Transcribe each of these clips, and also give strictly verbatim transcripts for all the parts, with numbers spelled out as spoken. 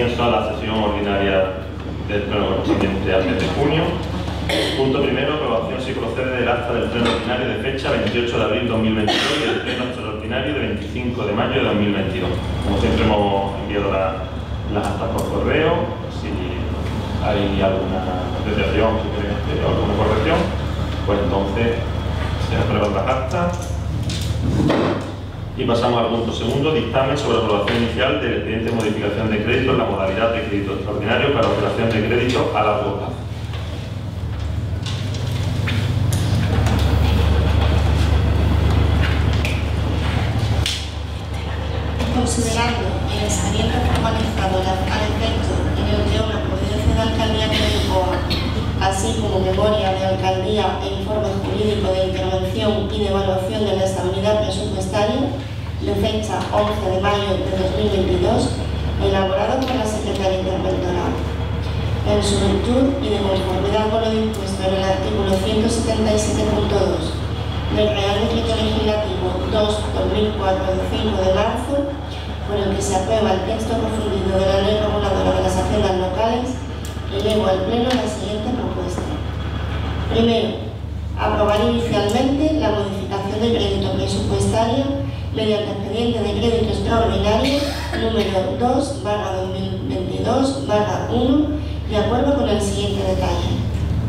comienzo a la sesión ordinaria del pleno correspondiente al mes de junio. Punto primero, aprobación si procede del acta del pleno ordinario de fecha veintiocho de abril de dos mil veintidós y del pleno extraordinario de veinticinco de mayo de dos mil veintidós. Como siempre hemos enviado la, las actas por correo. Si hay alguna apreciación, si quieren hacer alguna corrección, pues entonces se aprueban las actas. Y pasamos al punto segundo, dictamen sobre aprobación inicial del expediente de modificación de crédito en la modalidad de crédito extraordinario para operación de crédito a largo plazo. Considerando el expediente formalizado al efecto en el que una providencia de alcaldía de Lisboa, así como memoria de alcaldía e informe jurídico de intervención y de evaluación de la estabilidad presupuestaria, de fecha once de mayo de dos mil veintidós, elaborado por la Secretaría Interventoral. En su virtud y de conformidad con lo dispuesto en el artículo ciento setenta y siete punto dos del Real Decreto Legislativo dos barra dos mil cuatro de cinco de marzo, por el que se aprueba el texto refundido de la Ley Reguladora de las Haciendas Locales, elevo al Pleno la siguiente propuesta. Primero, aprobar inicialmente la modificación de crédito presupuestario mediante expediente de crédito extraordinario número dos barra dos mil veintidós barra uno, de acuerdo con el siguiente detalle.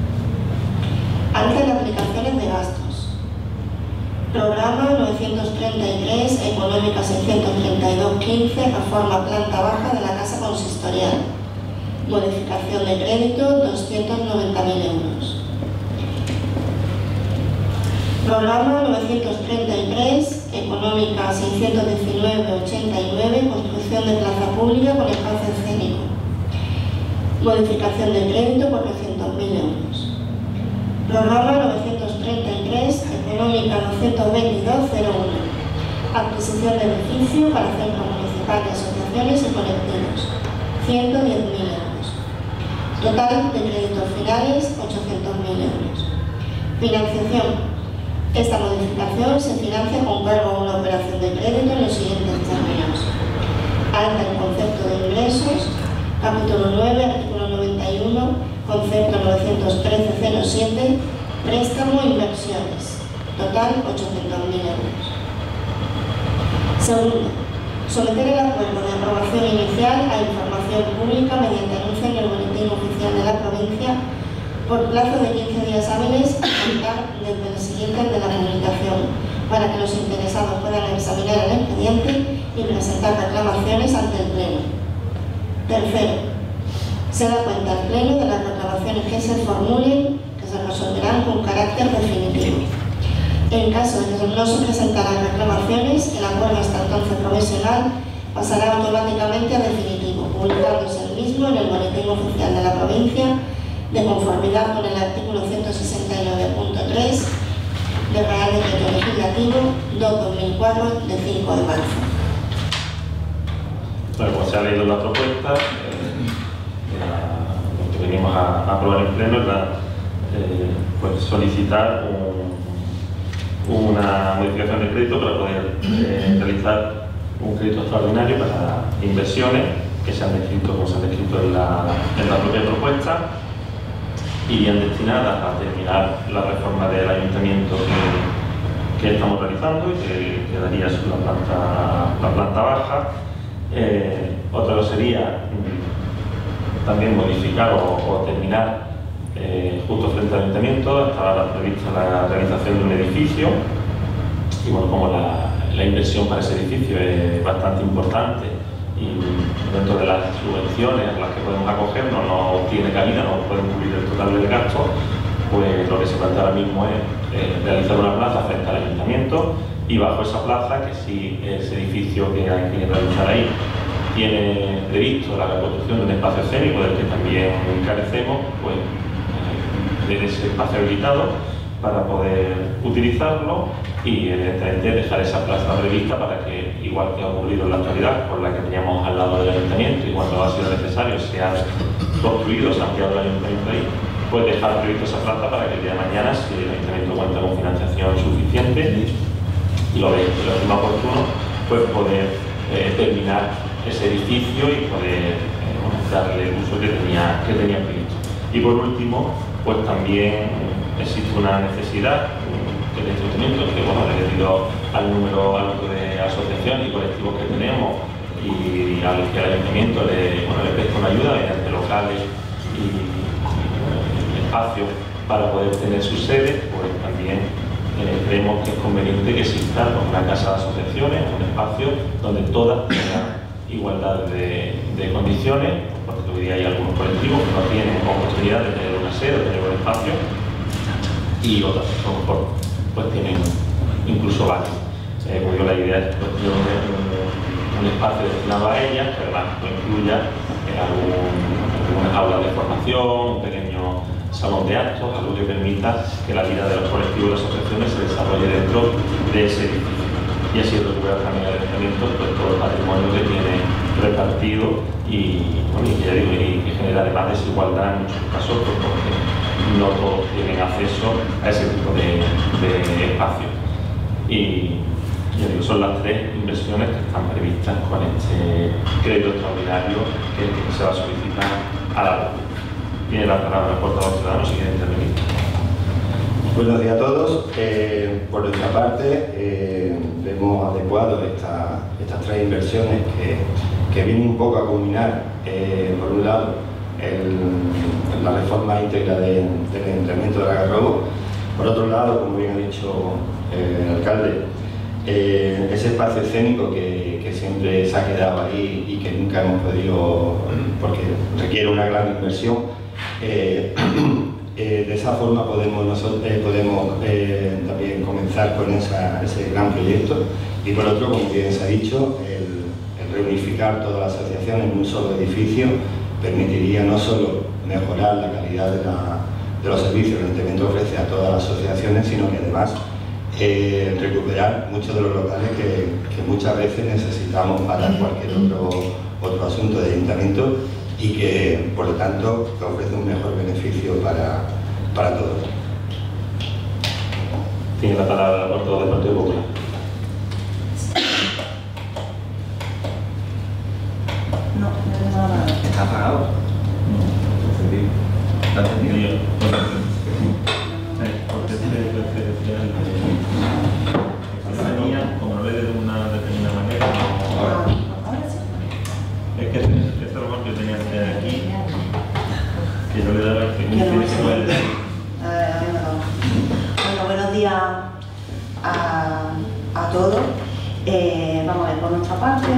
Ante las aplicaciones de gastos. Programa novecientos treinta y tres, Económica seiscientos treinta y dos punto quince, reforma planta baja de la Casa Consistorial. Modificación de crédito, doscientos noventa mil euros. Programa novecientos treinta y tres, Económica seiscientos diecinueve punto ochenta y nueve, construcción de plaza pública con espacio escénico. Modificación de crédito, cuatrocientos mil euros. Programa novecientos treinta y tres, Económica doscientos veintidós punto cero uno, adquisición de edificio para centros municipales, asociaciones y colectivos, ciento diez mil euros. Total de créditos finales, ochocientos mil euros. Financiación. Esta modificación se financia con cargo a una operación de crédito en los siguientes términos. Alta el concepto de ingresos, capítulo nueve, artículo noventa y uno, concepto novecientos trece punto cero siete, préstamo e inversiones, total ochocientos mil euros. Segundo, someter el acuerdo de aprobación inicial a información pública mediante anuncio en el boletín oficial de la provincia por plazo de quince días hábiles a contar desde el siguiente de la publicación, para que los interesados puedan examinar el expediente y presentar reclamaciones ante el Pleno. Tercero, se da cuenta al Pleno de las reclamaciones que se formulen, que se resolverán con carácter definitivo. En caso de que no se presentaran reclamaciones, el acuerdo hasta entonces provisional pasará automáticamente a definitivo, publicándose el mismo en el boletín oficial de la provincia, de conformidad con el artículo ciento sesenta y nueve punto tres del Real Decreto Legislativo dos barra dos mil cuatro de cinco de marzo. Bueno, como se ha leído la propuesta, eh, la, lo que venimos a, a aprobar en pleno es la, eh, pues solicitar un, una modificación de crédito para poder eh, realizar un crédito extraordinario para inversiones que se han descrito, como se han descrito en la, en la propia propuesta, y bien destinadas a terminar la reforma del ayuntamiento que, que estamos realizando y que quedaría sobre la planta, la planta baja. Eh, otro sería mm, también modificar o, o terminar eh, justo frente al ayuntamiento. Estaba prevista la realización de un edificio y bueno, como la, la inversión para ese edificio es bastante importante y dentro de las subvenciones a las que podemos acogernos no tiene cabida, no pueden cubrir el total del gasto, pues lo que se plantea ahora mismo es eh, realizar una plaza frente al ayuntamiento, y bajo esa plaza, que si ese edificio que hay que realizar ahí tiene previsto la construcción de un espacio escénico del que también carecemos, pues eh, de ese espacio habilitado para poder utilizarlo y evidentemente dejar esa plaza prevista para que, igual que ha ocurrido en la actualidad, por la que teníamos al lado del ayuntamiento y cuando ha sido necesario se ha construido, se ha ampliado el ayuntamiento ahí, pues dejar prevista esa plaza para que el día de mañana, si el ayuntamiento cuenta con financiación suficiente y lo ve lo estima oportuno, pues poder eh, terminar ese edificio y poder eh, bueno, darle el uso que tenía, que tenía previsto. Y por último, pues también existe una necesidad del ayuntamiento, que bueno, debido al número alto de asociaciones y colectivos que tenemos y al que el ayuntamiento le, bueno, le presta una ayuda mediante locales y espacios para poder tener su sede, pues también eh, creemos que es conveniente que exista una casa de asociaciones, un espacio donde todas tengan igualdad de, de condiciones, porque hoy día hay algunos colectivos que no tienen oportunidad de tener una sede, de tener un espacio, y otras que a lo mejor pues tienen incluso varios. Eh, como digo, la idea es pues, tener un, un espacio destinado a ellas, que además pues, incluya eh, algún, algunas aulas de formación, un pequeño salón de actos, algo que permita que la vida de los colectivos y las asociaciones se desarrolle dentro de ese edificio. Y así recuperar también el ayuntamiento pues, todo el patrimonio que tiene repartido y, bueno, y, ya digo, y que genera además desigualdad en muchos casos pues, porque no todos tienen acceso a ese tipo de, de espacios. Y ya digo, son las tres inversiones que están previstas con este crédito extraordinario que, que se va a solicitar a la luz. Tiene la palabra el portavoz ciudadano si quiere intervenir. Buenos días a todos. Eh, por nuestra parte, eh, hemos adecuado esta, estas tres inversiones que, que vienen un poco a culminar, eh, por un lado, el, la reforma íntegra de, del ayuntamiento de Algarrobo. Por otro lado, como bien ha dicho eh, el alcalde, eh, ese espacio escénico que, que siempre se ha quedado ahí y que nunca hemos podido, porque requiere una gran inversión. Eh, eh, de esa forma podemos, nosotros, eh, podemos eh, también comenzar con esa, ese gran proyecto. Y por otro, como bien se ha dicho, el, el reunificar toda la asociación en un solo edificio permitiría no solo mejorar la calidad de, la, de los servicios que el ayuntamiento ofrece a todas las asociaciones, sino que además eh, recuperar muchos de los locales que, que muchas veces necesitamos para cualquier otro, otro asunto de ayuntamiento y que, por lo tanto, ofrece un mejor beneficio para, para todos. Tiene la palabra el portavoz del Partido Popular. No, no tengo nada. ¿Está apagado? ¿Está encendido? Como no le de una determinada manera, Ahora sí. es que este robot que tenía aquí, que yo le daba el segundo Que no y se puede decir. Eh, bueno, buenos días a, a todos. Eh, vamos a ver, por nuestra parte,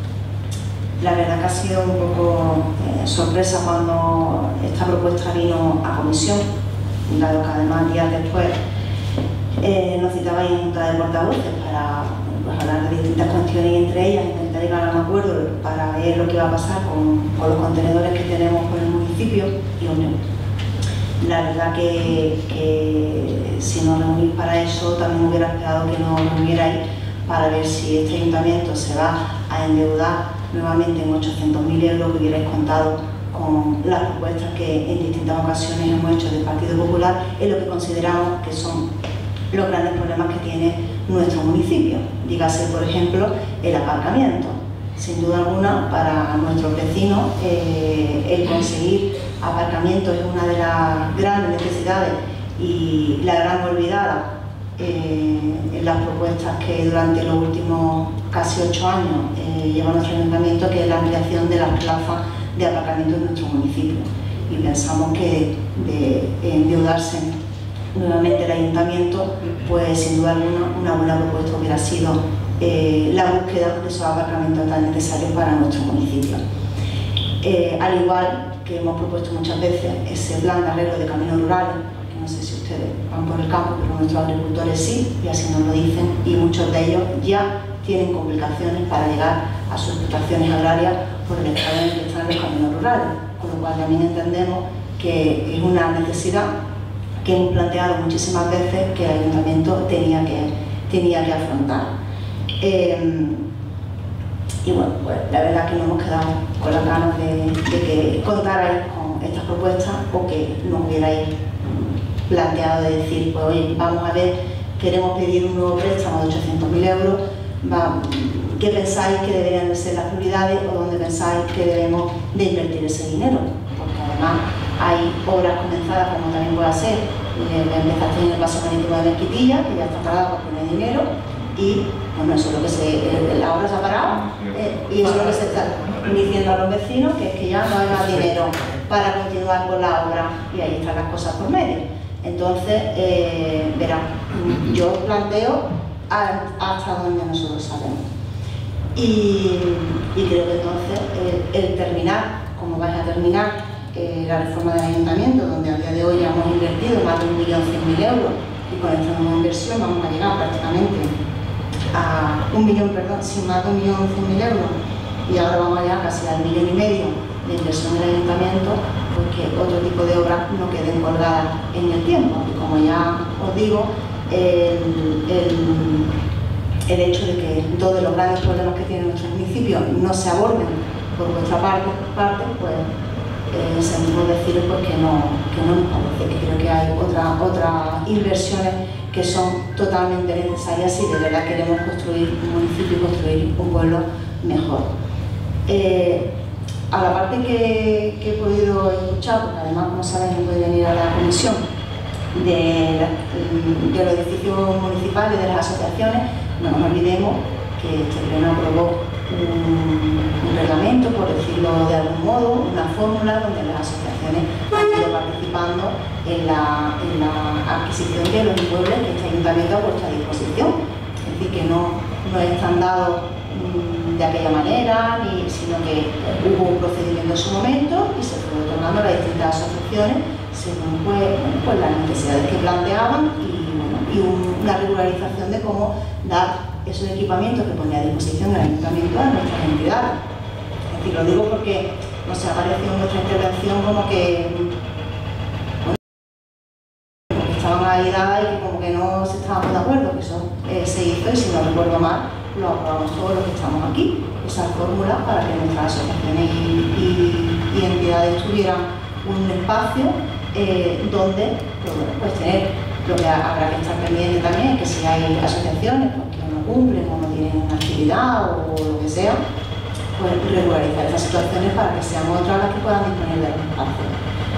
la verdad que ha sido un poco eh, sorpresa cuando esta propuesta vino a comisión, dado que además días después eh, nos citabais en junta de portavoces para pues, hablar de distintas cuestiones y entre ellas intentar llegar a un acuerdo para ver lo que va a pasar con, con los contenedores que tenemos por el municipio. Y bueno, la verdad que, que si nos reunís para eso, también hubiera esperado que nos reunierais para ver si este ayuntamiento se va a endeudar nuevamente en ochocientos mil euros, que hubierais contado con las propuestas que en distintas ocasiones hemos hecho del Partido Popular en lo que consideramos que son los grandes problemas que tiene nuestro municipio. Dígase, por ejemplo, el aparcamiento. Sin duda alguna, para nuestros vecinos, eh, el conseguir aparcamiento es una de las grandes necesidades y la gran olvidada eh, en las propuestas que durante los últimos casi ocho años eh, lleva nuestro ayuntamiento, que es la ampliación de las plazas de aparcamiento en nuestro municipio. Y pensamos que de endeudarse nuevamente el ayuntamiento, pues sin duda alguna una buena propuesta hubiera sido eh, la búsqueda de esos aparcamientos tan necesarios para nuestro municipio. Eh, al igual que hemos propuesto muchas veces ese plan de arreglo de caminos rurales, porque no sé si ustedes van por el campo, pero nuestros agricultores sí, y así nos lo dicen, y muchos de ellos ya tienen complicaciones para llegar a sus explotaciones agrarias por el estado en el que están los caminos rurales, con lo cual también entendemos que es una necesidad que hemos planteado muchísimas veces que el ayuntamiento tenía que, tenía que afrontar. Eh, y bueno, pues la verdad es que nos hemos quedado con las ganas de, de que contarais con estas propuestas o que nos hubierais planteado de decir, pues oye, vamos a ver, queremos pedir un nuevo préstamo de ochocientos mil euros, va, qué pensáis que deberían de ser las prioridades o dónde pensáis que debemos de invertir ese dinero, porque además hay obras comenzadas como también puede ser, eh, empezaste en el paso marítimo de Mezquitilla, que ya está parado porque no hay dinero, y bueno, eso es lo que se, eh, la obra se ha parado, eh, y eso es lo que se está diciendo a los vecinos, que es que ya no hay más dinero para continuar con la obra, y ahí están las cosas por medio. Entonces, eh, verán, yo planteo hasta donde nosotros sabemos. Y, y creo que entonces eh, el terminar, como vais a terminar, eh, la reforma del ayuntamiento, donde a día de hoy ya hemos invertido más de un millón cien mil euros, y con esta nueva inversión vamos a llegar prácticamente a un millón, perdón, sin más de un millón cien mil euros, y ahora vamos a llegar casi al millón y medio de inversión del ayuntamiento, pues que otro tipo de obras no queden colgadas en el tiempo. Y como ya os digo, el, el, el hecho de que todos los grandes problemas que tiene nuestro municipio no se aborden por vuestra parte, parte, pues eh, sentimos deciros pues, que, no, que no nos parece, que creo que hay otra, otras inversiones que son totalmente necesarias si de verdad queremos construir un municipio y construir un pueblo mejor. Eh, a la parte que, que he podido escuchar, porque además, como sabéis, no puedo venir a la comisión de, de los edificios municipales, de las asociaciones, no nos olvidemos que este pleno aprobó un, un reglamento, por decirlo de algún modo, una fórmula donde las asociaciones han ido participando en la, en la adquisición de los inmuebles que este ayuntamiento ha puesto a disposición. Es decir, que no, no están dados mmm, de aquella manera, ni, sino que hubo un procedimiento en su momento y se fue otorgando a las distintas asociaciones según pues, pues las necesidades que planteaban y, bueno, y un, una regularización de cómo dar esos equipamientos que ponía a disposición del ayuntamiento a nuestras entidades. Es decir, lo digo porque nos ha parecido en nuestra intervención como que, bueno, que estaban ahí dadas y que como que no se estaban de acuerdo, que eso eh, se hizo y si no recuerdo mal, lo aprobamos todos los que estamos aquí, esa fórmula para que nuestras asociaciones y, y, y entidades tuvieran un espacio eh, donde pues, bueno, pues tener lo que habrá que estar pendiente también, que si hay asociaciones pues, que no cumplen o no tienen una actividad o lo que sea, pues regularizar esas situaciones para que sean otras las que puedan disponer de los espacios.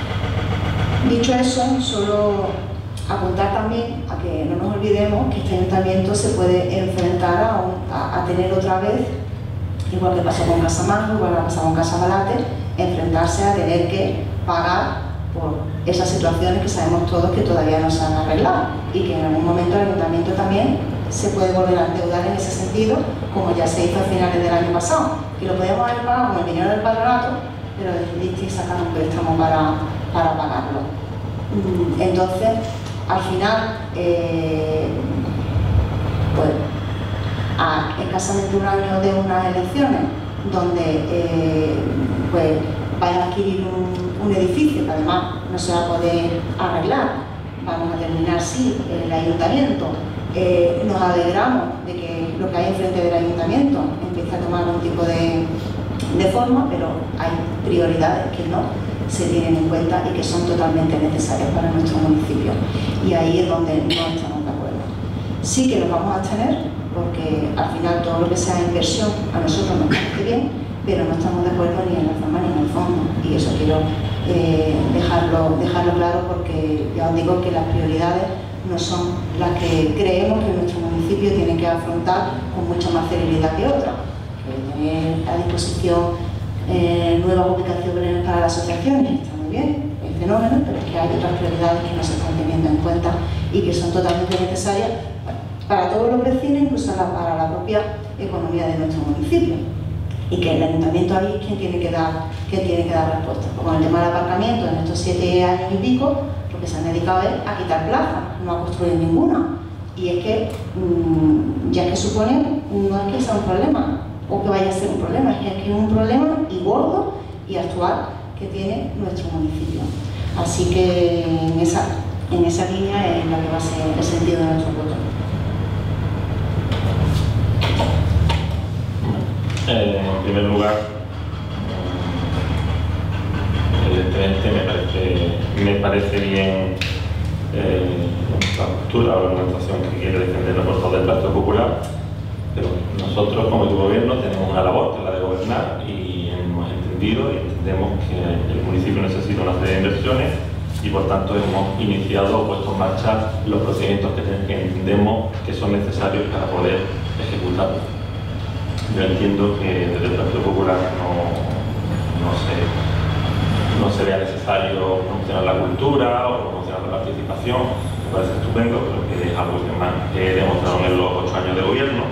Dicho eso, solo apuntar también a que no nos olvidemos que este ayuntamiento se puede enfrentar a, un, a, a tener otra vez, igual que pasó con Casa Mango, igual que pasó con Casa Balate, enfrentarse a tener que pagar por esas situaciones que sabemos todos que todavía no se han arreglado y que en algún momento el ayuntamiento también se puede volver a endeudar en ese sentido, como ya se hizo a finales del año pasado, que lo podíamos haber pagado con el dinero del patronato, pero decidisteis sacar un préstamo para, para pagarlo. Entonces, al final, eh, pues, a escasamente un año de unas elecciones, donde eh, pues, vais a adquirir un, un edificio que además no se va a poder arreglar, vamos a terminar sí el ayuntamiento, eh, nos alegramos de que lo que hay enfrente del ayuntamiento empiece a tomar algún tipo de, de forma, pero hay prioridades que no se tienen en cuenta y que son totalmente necesarias para nuestro municipio, y ahí es donde no estamos de acuerdo. Sí que los vamos a abstener porque al final todo lo que sea inversión a nosotros nos parece bien, pero no estamos de acuerdo ni en la forma ni en el fondo, y eso quiero eh, dejarlo, dejarlo claro, porque ya os digo que las prioridades no son las que creemos que nuestro municipio tiene que afrontar con mucha más celeridad que otras. Que tener a disposición eh, nuevas ubicaciones para las asociaciones está muy bien, es fenómeno, pero es que hay otras prioridades que no se están teniendo en cuenta y que son totalmente necesarias para todos los vecinos, incluso para la propia economía de nuestro municipio. Y que el ayuntamiento ahí es quien tiene que dar, quien tiene que dar respuesta. Pues con el tema del aparcamiento, en estos siete años y pico, lo que se han dedicado es a quitar plazas, no a construir ninguna. Y es que, mmm, ya que supone, no es que sea un problema, o que vaya a ser un problema, es que es, que es un problema y gordo y actual que tiene nuestro municipio. Así que en esa, en esa línea es la que va a ser el sentido de nuestro voto. Eh, en primer lugar, evidentemente me parece, me parece bien eh, la postura o la argumentación que quiere defender la portavoz del Partido Popular. Pero nosotros como gobierno tenemos una labor, que es la de gobernar, y hemos entendido y entendemos que el municipio necesita una serie de inversiones y por tanto hemos iniciado o puesto en marcha los procedimientos que, que entendemos que son necesarios para poder ejecutarlos. Yo entiendo que desde el Partido Popular no, no, se, no se vea necesario promocionar la cultura o promocionar la participación, me parece estupendo, creo que es algo que, más, que he demostrado en los ocho años de gobierno,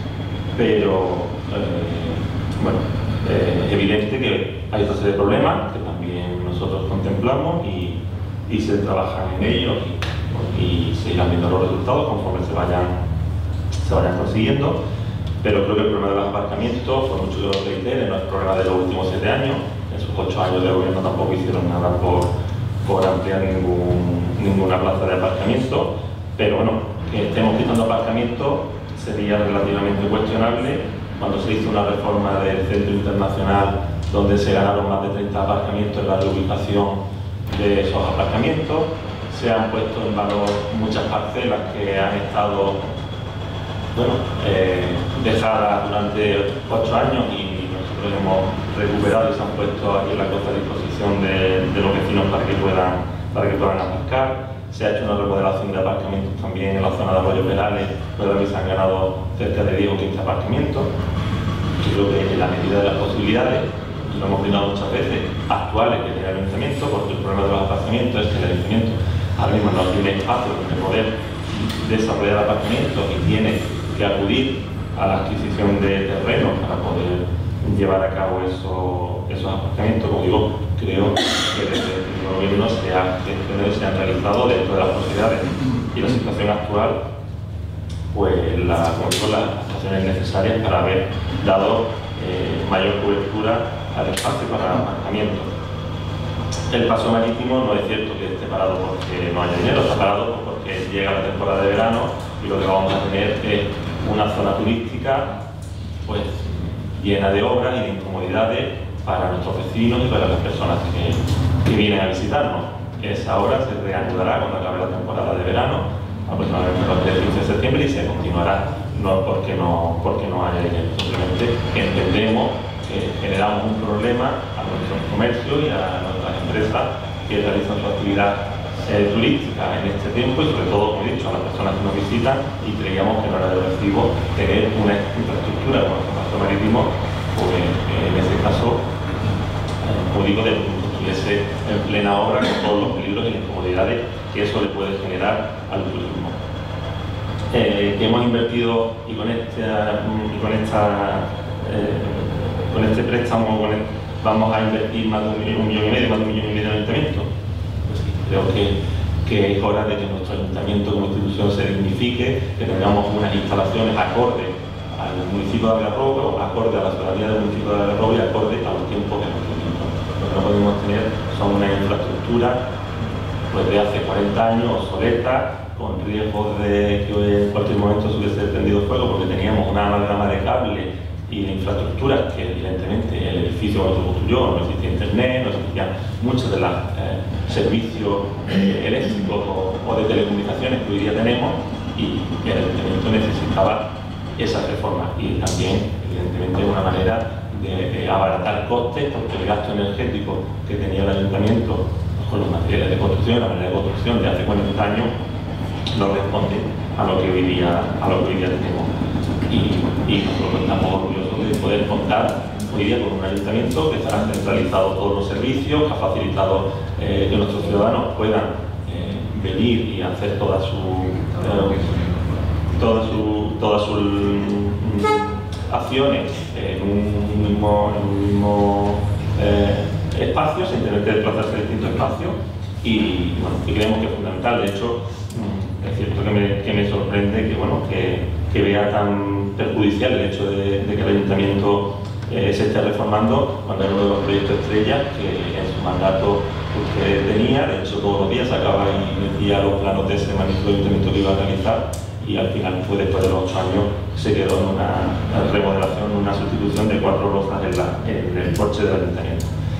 pero eh, bueno, eh, es evidente que hay otra serie de problemas que también nosotros contemplamos y, y se trabajan en ellos y, y se irán viendo los resultados conforme se vayan, se vayan consiguiendo. Pero creo que el problema de los aparcamientos, por mucho que lo reitere, no es el problema de los últimos siete años. En sus ocho años de gobierno tampoco hicieron nada por, por ampliar ningún, ninguna plaza de aparcamiento. Pero bueno, que estemos quitando aparcamientos sería relativamente cuestionable cuando se hizo una reforma del Centro Internacional donde se ganaron más de treinta aparcamientos en la reubicación de esos aparcamientos. Se han puesto en valor muchas parcelas que han estado bueno, eh, dejadas durante ocho años y nosotros hemos recuperado y se han puesto aquí en la costa a disposición de, de los vecinos para que puedan, para que puedan aparcar. Se ha hecho una remodelación de aparcamientos también en la zona de Arroyo Perales, donde también se han ganado cerca de diez o quince aparcamientos. Yo creo que en la medida de las posibilidades, y lo hemos brindado muchas veces, actuales que tiene el ayuntamiento, porque el problema de los aparcamientos es que el ayuntamiento ahora mismo no tiene espacio donde poder desarrollar aparcamientos y tiene que acudir a la adquisición de terrenos para poder llevar a cabo eso, esos aparcamientos. Como digo, creo que desde el gobierno se ha gestionado y se han realizado dentro de las posibilidades y la situación actual, pues la, con las actuaciones necesarias para haber dado eh, mayor cobertura al espacio para aparcamientos. El paso marítimo no es cierto que esté parado porque no haya dinero, está parado porque llega la temporada de verano y lo que vamos a tener es una zona turística pues llena de obras y de incomodidades para nuestros vecinos y para las personas que, que vienen a visitarnos. Esa obra se reanudará cuando acabe la temporada de verano, aproximadamente el quince de septiembre, y se continuará, no porque no, porque no haya dinero, simplemente entendemos que generamos un problema a nuestros comercios y a nuestras empresas que realizan su actividad Eh, turística en este tiempo y sobre todo, como he dicho, a las personas que nos visitan, y creíamos que no era de recibo tener una infraestructura como el paso marítimo, pues eh, en ese caso, eh, como digo, de que estuviese en plena obra con todos los peligros y las incomodidades que eso le puede generar al turismo. Eh, que hemos invertido y con, este, y con, esta, eh, con este préstamo con el, vamos a invertir más de un millón, un millón y medio, más de un millón y medio en el ayuntamiento. Creo que, que es hora de que nuestro ayuntamiento como institución se dignifique, que tengamos unas instalaciones acorde al municipio de Algarrobo, acorde a la ciudadanía del municipio de Algarrobo y acorde a los tiempos que nos tenemos. Lo que no podemos tener son una infraestructura pues, de hace cuarenta años, obsoleta, con riesgos de que en cualquier momento se hubiese prendido fuego porque teníamos una amalgama de cables y de infraestructuras que evidentemente el edificio cuando se construyó no existía internet, no existían muchos de los eh, servicios eh, eléctricos o, o de telecomunicaciones que hoy día tenemos, y el ayuntamiento necesitaba esas reformas y también evidentemente una manera de, de abaratar costes, porque el gasto energético que tenía el ayuntamiento con los materiales de construcción, la manera de construcción de hace cuarenta años no responde a lo que hoy día, a lo que hoy día tenemos. Y, y nosotros estamos orgullosos de poder contar hoy día con un ayuntamiento que ha centralizado todos los servicios, que ha facilitado eh, que nuestros ciudadanos puedan eh, venir y hacer todas sus eh, todas sus todas sus mm, acciones en un mismo, en un mismo eh, espacio, sin tener que desplazarse a distintos espacios, y, bueno, y creemos que es fundamental. De hecho, mm, es cierto que me, que me sorprende que, bueno, que, que vea tan perjudicial el hecho de, de que el ayuntamiento eh, se esté reformando cuando era uno de los proyectos estrellas que en su mandato usted tenía. De hecho, todos los días sacaba y metía los planos de ese magnífico ayuntamiento que iba a realizar, y al final, pues, después de los ocho años, se quedó en una remodelación, una sustitución de cuatro losas en, la, en el porche del ayuntamiento.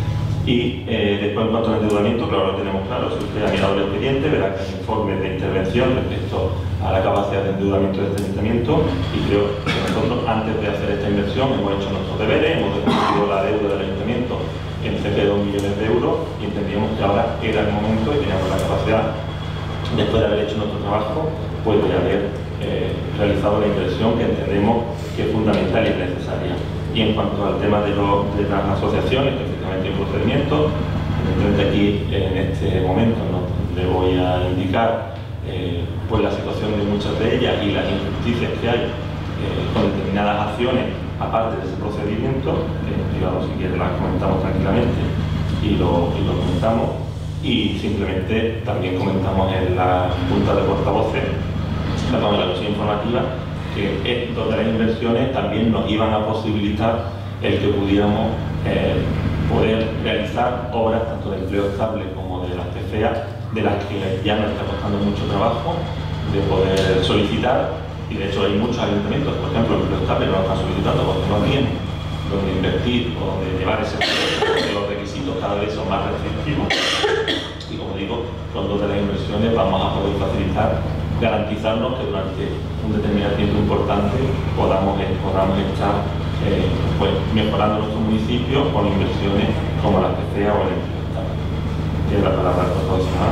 Y eh, después, en cuanto al endeudamiento, claro, lo tenemos claro. Si usted ha mirado el expediente, verá que hay informes de intervención respecto a la capacidad de endeudamiento de este ayuntamiento, y creo que nosotros, antes de hacer esta inversión, hemos hecho nuestros deberes, hemos deducido la deuda del ayuntamiento en cerca de dos millones de euros, y entendíamos que ahora era el momento y teníamos la capacidad, después de haber hecho nuestro trabajo, pues de haber eh, realizado la inversión que entendemos que es fundamental y es necesaria. Y en cuanto al tema de, lo, de las asociaciones, que efectivamente hay un procedimiento, evidentemente aquí en este momento no le voy a indicar eh, pues la situación de muchas de ellas y las injusticias que hay eh, con determinadas acciones, aparte de ese procedimiento, eh, digamos, si quiere las comentamos tranquilamente y lo, y lo comentamos, y simplemente también comentamos en la Junta de Portavoces, perdón, en la comisión informativa, que esto de las inversiones también nos iban a posibilitar el que pudiéramos eh, poder realizar obras tanto de empleo estable como de las T F E A, de las que ya nos está costando mucho trabajo de poder solicitar, y de hecho hay muchos ayuntamientos, por ejemplo, el empleo estable no lo están solicitando porque no tienen donde invertir o donde llevar ese proyecto, porque los requisitos cada vez son más restrictivos, y como digo, con dos de las inversiones vamos a poder facilitar, garantizarnos que durante un determinado tiempo importante podamos, podamos estar eh, pues, mejorando nuestro municipio con inversiones como la T F E A o el empleo estable. Tiene la palabra el profesional.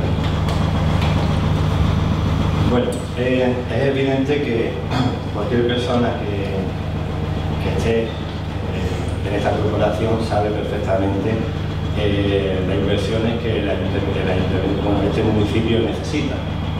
Bueno, eh, es evidente que cualquier persona que, que esté eh, en esta corporación sabe perfectamente eh, las inversiones que el ayuntamiento, el ayuntamiento, bueno, este municipio necesita.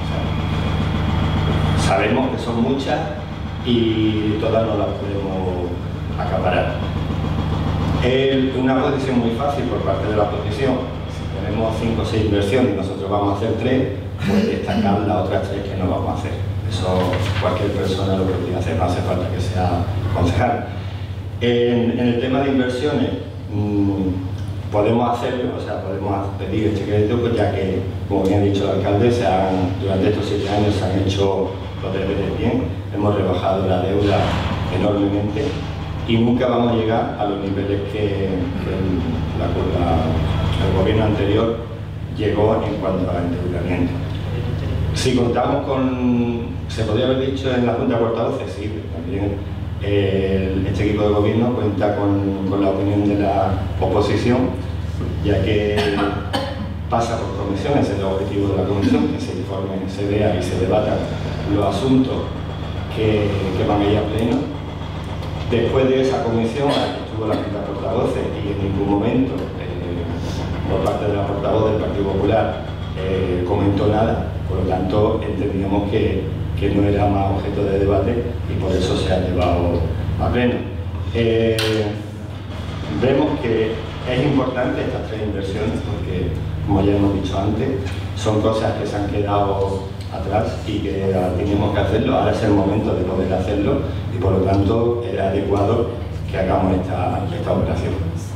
Sabemos que son muchas y todas no las podemos acaparar. Es una posición muy fácil por parte de la oposición. Si tenemos cinco o seis inversiones y nosotros vamos a hacer tres, pues destacar las otras tres que no vamos a hacer. Eso cualquier persona lo podría hacer, no hace falta que sea concejal. En, en el tema de inversiones, mmm, podemos hacerlo, o sea, podemos pedir este crédito, pues ya que, como bien ha dicho el alcalde, se han, durante estos siete años se han hecho los deberes bien, hemos rebajado la deuda enormemente y nunca vamos a llegar a los niveles que, que el, la, la, el gobierno anterior llegó en cuanto al endeudamiento. Si contamos con, se podría haber dicho en la Junta de Portavoces, sí, también el, este equipo de gobierno cuenta con, con la opinión de la oposición, ya que pasa por comisiones, es el objetivo de la comisión, que se informe, se vea y se debatan los asuntos que, que van a ir a pleno. Después de esa comisión, que estuvo la Junta de Portavoces y en ningún momento, eh, por parte de la portavoz del Partido Popular, eh, comentó nada, por lo tanto entendíamos que, que no era más objeto de debate y por eso se ha llevado a pleno. Eh, vemos que es importante estas tres inversiones porque, como ya hemos dicho antes, son cosas que se han quedado atrás y que teníamos que hacerlo. Ahora es el momento de poder hacerlo y por lo tanto es adecuado que hagamos esta, esta operación.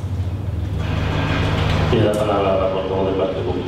Y la palabra por todo del Partido Popular.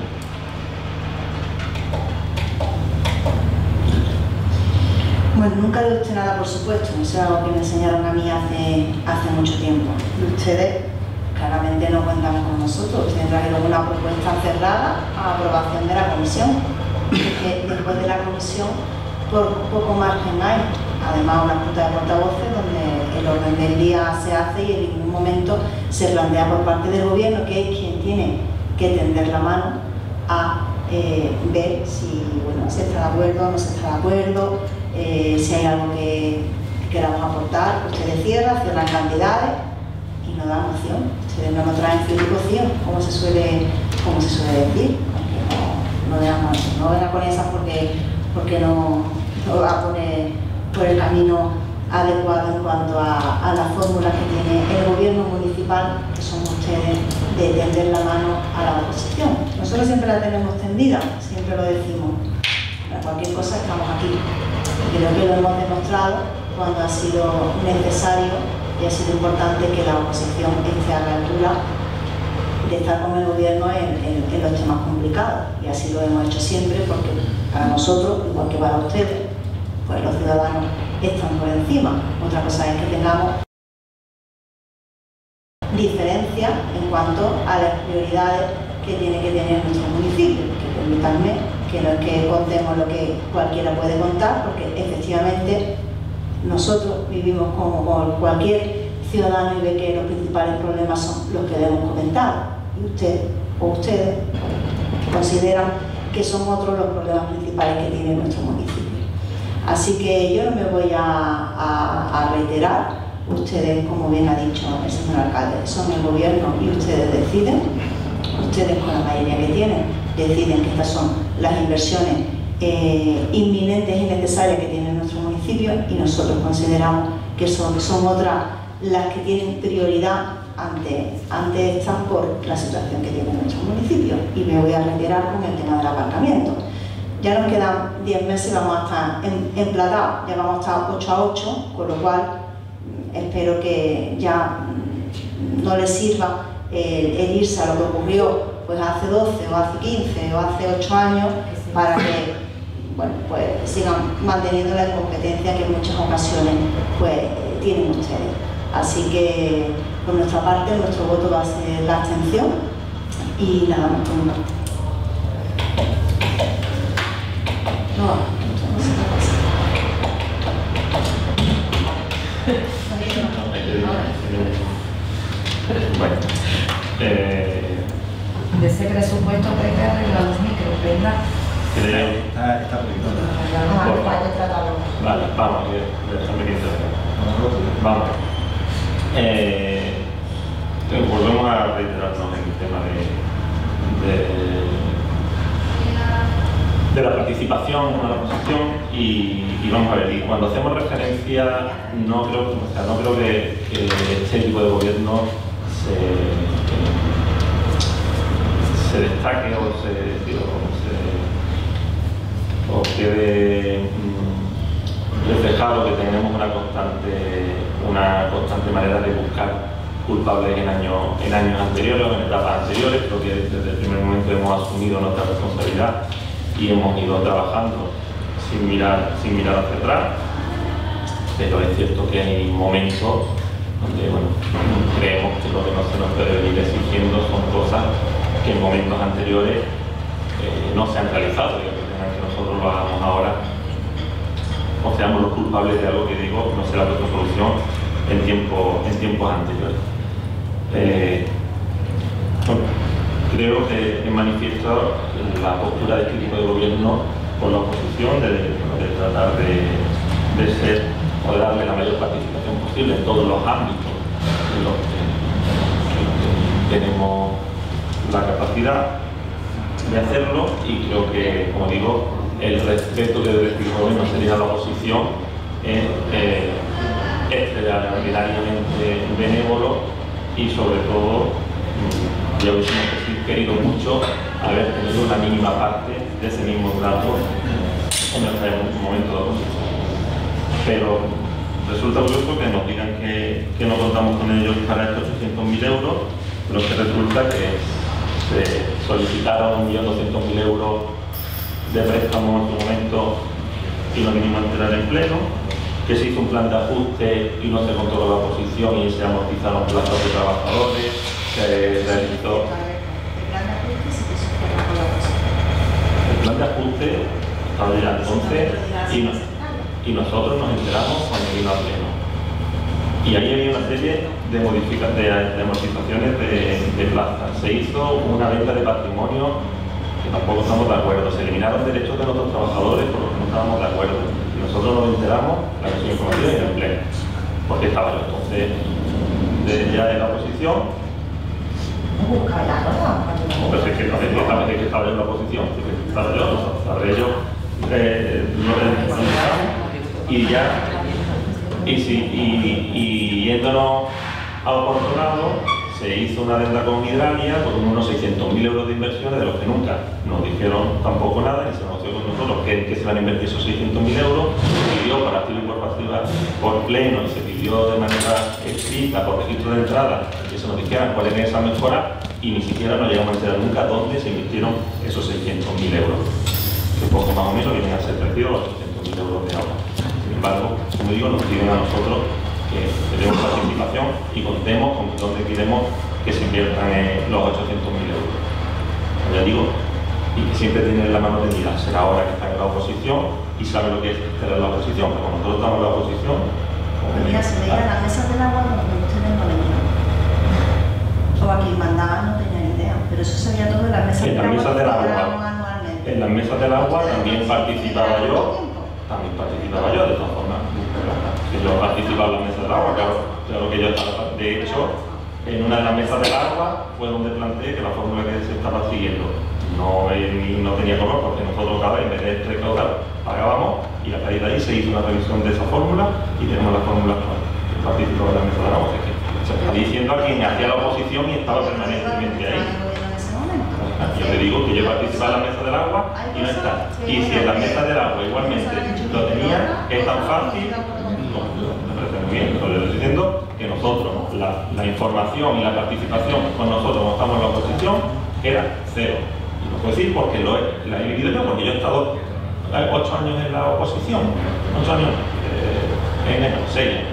Bueno, nunca de usted nada, por supuesto, eso es algo que me enseñaron a mí hace, hace mucho tiempo. Y ustedes claramente no cuentan con nosotros, ustedes trajeron una propuesta cerrada a aprobación de la comisión, porque después de la comisión por poco margen hay, además una junta de portavoces donde el orden del día se hace y en ningún momento se plantea por parte del gobierno, que es quien tiene que tender la mano a eh, ver si bueno, se está de acuerdo o no se está de acuerdo, eh, si hay algo que, que queramos aportar. Ustedes cierran, cierran cantidades y no dan opción. Ustedes no nos traen frío y cocido, como se suele, como se suele decir. No, no, dejamos, no vengan con esas porque, porque no, no va a poner por el camino adecuado en cuanto a, a las fórmulas que tiene el gobierno municipal, que son ustedes, de tender la mano a la oposición. Nosotros siempre la tenemos tendida, siempre lo decimos. Para cualquier cosa estamos aquí. Creo que lo hemos demostrado cuando ha sido necesario y ha sido importante que la oposición esté a la altura de estar con el gobierno en, en, en los temas complicados. Y así lo hemos hecho siempre porque para nosotros, igual que para ustedes, pues los ciudadanos están por encima. Otra cosa es que tengamos diferencias en cuanto a las prioridades que tiene que tener nuestro municipio. Que permítanme que no es que contemos lo que cualquiera puede contar, porque efectivamente nosotros vivimos como cualquier ciudadano y ve que los principales problemas son los que le hemos comentado, y usted o ustedes consideran que son otros los problemas principales que tiene nuestro municipio. Así que yo no me voy a, a, a reiterar. Ustedes, como bien ha dicho el señor alcalde, son el gobierno y ustedes deciden. Ustedes, con la mayoría que tienen, deciden que estas son las inversiones eh, inminentes y necesarias que tiene nuestro municipio, y nosotros consideramos que son, son otras las que tienen prioridad ante, ante estas por la situación que tiene nuestro municipio. Y me voy a retirar con el tema del aparcamiento. Ya nos quedan diez meses y vamos a estar emplatados, ya vamos a estar ocho a ocho, con lo cual espero que ya no les sirva el, el irse a lo que ocurrió pues hace doce o hace quince o hace ocho años, para que bueno, pues sigan manteniendo la incompetencia que en muchas ocasiones pues tienen ustedes. Así que por nuestra parte nuestro voto va a ser la abstención y la damos por un voto. No, no sé qué pasa. Bueno, eh, de ese presupuesto que hay que arreglar los micros, ¿verdad? creo... Está, está prohibido. Vamos a tratarlo. Vale, vamos, déjame que entre. Vamos. Eh, entonces, volvemos a reiterarnos en el tema de, de, de la participación en la oposición y, y vamos a ver, y cuando hacemos referencia, no creo, o sea, no creo que, que este tipo de gobierno se, se destaque o se, o se o quede mmm, reflejado que tenemos una constante, una constante manera de buscar culpables en años, en años anteriores o en etapas anteriores. Creo que desde el primer momento hemos asumido nuestra responsabilidad y hemos ido trabajando sin mirar, sin mirar hacia atrás, pero es cierto que hay momentos donde bueno, creemos que lo que no se nos puede venir exigiendo son cosas que en momentos anteriores eh, no se han realizado, y que tengan que nosotros lo hagamos ahora o seamos los culpables de algo que digo no será nuestra solución en, tiempo, en tiempos anteriores. Eh, bueno, creo que he manifiesto la postura de este tipo de gobierno con la oposición de, de tratar de, de ser o de darle la mayor participación posible en todos los ámbitos en los que, en los que tenemos la capacidad de hacerlo, y creo que, como digo, el respeto que debe recibir el gobierno sería la oposición es eh, extraordinariamente benévolo y sobre todo ya hubiésemos querido mucho haber tenido una mínima parte de ese mismo trato en nuestro momento de oposición. Pero resulta curioso que nos digan que, que no contamos con ellos para estos ochocientos mil euros, pero que resulta que se solicitaron un millón doscientos mil euros de préstamo en su momento y no vinimos a enterar en pleno, que se hizo un plan de ajuste y no se contó con la oposición y se amortizaron plazos de trabajadores, se realizó... El plan de ajuste estaba ya entonces y, no, y nosotros nos enteramos cuando vino a pleno. Y ahí había una serie de, modifica, de, de amortizaciones de, de plazas. Se hizo una venta de patrimonio que tampoco estamos de acuerdo. Se eliminaron derechos de nuestros trabajadores por los que no estábamos de acuerdo. Y nosotros nos enteramos, la versión informativa y en el pleno, porque estaba yo entonces de, ya en la oposición. No, pero es que no es que estaba yo en la oposición, sí que estaba yo, no sabré yo, eh, no le y ya, y, sí, y, y yéndonos a otro lado, se hizo una adenda con Hidralia con unos seiscientos mil euros de inversiones, de los que nunca nos dijeron tampoco nada, ni se negoció con nosotros que, que se van a invertir esos seiscientos mil euros. Se pidió por activa y por pasiva por pleno y se pidió de manera escrita por registro de entrada que se nos dijeran cuáles eran esas mejoras, y ni siquiera nos llegamos a enterar nunca dónde se invirtieron esos seiscientos mil euros, que poco más o menos vienen a ser parecidos a los ochocientos mil euros de ahora. Sin embargo, como digo, nos piden a nosotros que que tenemos participación y contemos con dónde queremos que se inviertan en los ochocientos mil euros. Como ya digo, y que siempre tienen la mano tendida, será ahora que están en la oposición y saben lo que es estar en la oposición, pero cuando nosotros estamos en la oposición... Mira, se veía las mesas del agua cuando ustedes no venían. O a quien mandaban no tenía ni idea, pero eso se veía todo en las mesas En del las agua. mesas del agua, anualmente. en las mesas del agua también participaba yo, también participaba yo, de todas formas, que yo participaba en las mesas del agua, claro, claro que yo estaba, de hecho, en una de las mesas del agua fue donde planteé que la fórmula que se estaba siguiendo no, eh, no tenía color, porque nosotros cada vez en vez de recaudar pagábamos, y a partir de ahí se hizo una revisión de esa fórmula y tenemos la fórmula actual que participó en la mesa del agua. Es que se está diciendo a quien hacía la oposición y estaba permanentemente ahí. Yo le digo que yo participaba en la mesa del agua y no está. Y si en la mesa del agua igualmente lo tenían, es tan fácil, no, me parece muy bien, pero le estoy diciendo que nosotros, la, la información y la participación con nosotros cuando estamos en la oposición era cero. Y no puedo decir porque lo he, la he vivido yo, porque yo he estado ocho años en la oposición, ocho años, eh, en enero, seis años.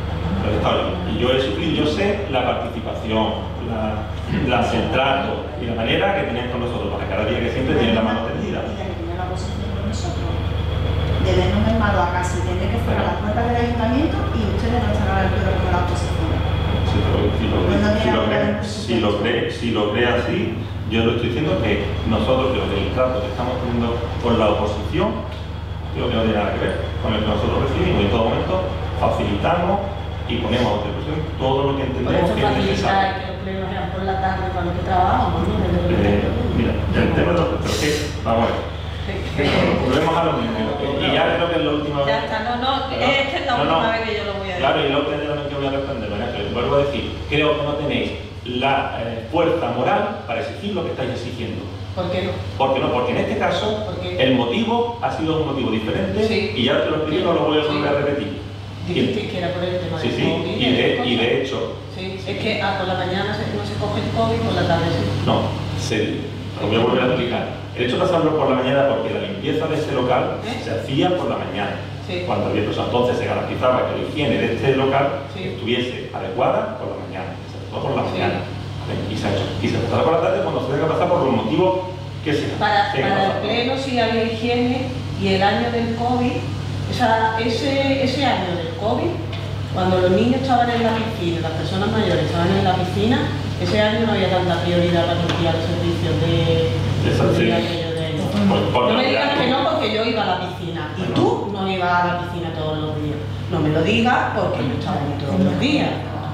He estado yo. Y yo he sufrido, yo sé la participación, la, la el trato y la manera que tienen con nosotros, porque cada día que siempre tienen la mano tendida. Y de que la oposición con nosotros, de vernos mermado a casi tener que fuera a las puertas del ayuntamiento y ustedes no están a la altura con la oposición. Si lo, si lo, si lo cree, si lo cree, si lo cree así, yo lo estoy diciendo que nosotros creo que el trato que estamos teniendo con la oposición creo que no tiene nada que ver con el que nosotros recibimos y en todo momento facilitamos y ponemos a disposición todo lo que entendemos que es necesario. Que los plenos eran por la tarde cuando que trabajamos, ¿no? Eh, mira, el tema de los pero es que, vamos a ver, volvemos a lo mismo y ya creo que es la última vez. Ya está, no, no, es que es la No, última no. vez que yo lo voy a decir. Claro, y lo que que voy a responder, ¿verdad? Que vuelvo a decir, creo que no tenéis la eh, fuerza moral para exigir lo que estáis exigiendo. ¿Por qué no? ¿Por qué no? Porque en este caso ¿Por qué? el motivo ha sido un motivo diferente Sí. y ya te lo explico, no lo voy a volver Sí. a repetir. Dijiste que era por el tema Sí, del sí, COVID. y de, y de hecho, Sí, es que ah, por la mañana se, no se coge el COVID, por la tarde sí. no, se, lo voy a volver a explicar. El hecho de hacerlo por la mañana porque la limpieza de ese local ¿Eh? se hacía por la mañana. Sí. Cuando había personas, entonces se garantizaba que la higiene de este local Sí. estuviese adecuada por la mañana, se empezó por la Sí. mañana. ¿Ven? Y se ha hecho. Y se empezó por la tarde cuando se tenga que pasar por los motivos que se Para, tenga para el pasado. pleno sí había higiene y el año del COVID, o sea, ese, ese año del COVID, cuando los niños estaban en la piscina, las personas mayores estaban en la piscina, ese año no había tanta prioridad para limpiar los servicios de, Eso sí. de aquello de... Por- por No la me digas mañana. que no porque yo iba a la piscina y tú no ibas a la piscina todos los días. No me lo digas porque yo estaba allí todos los días.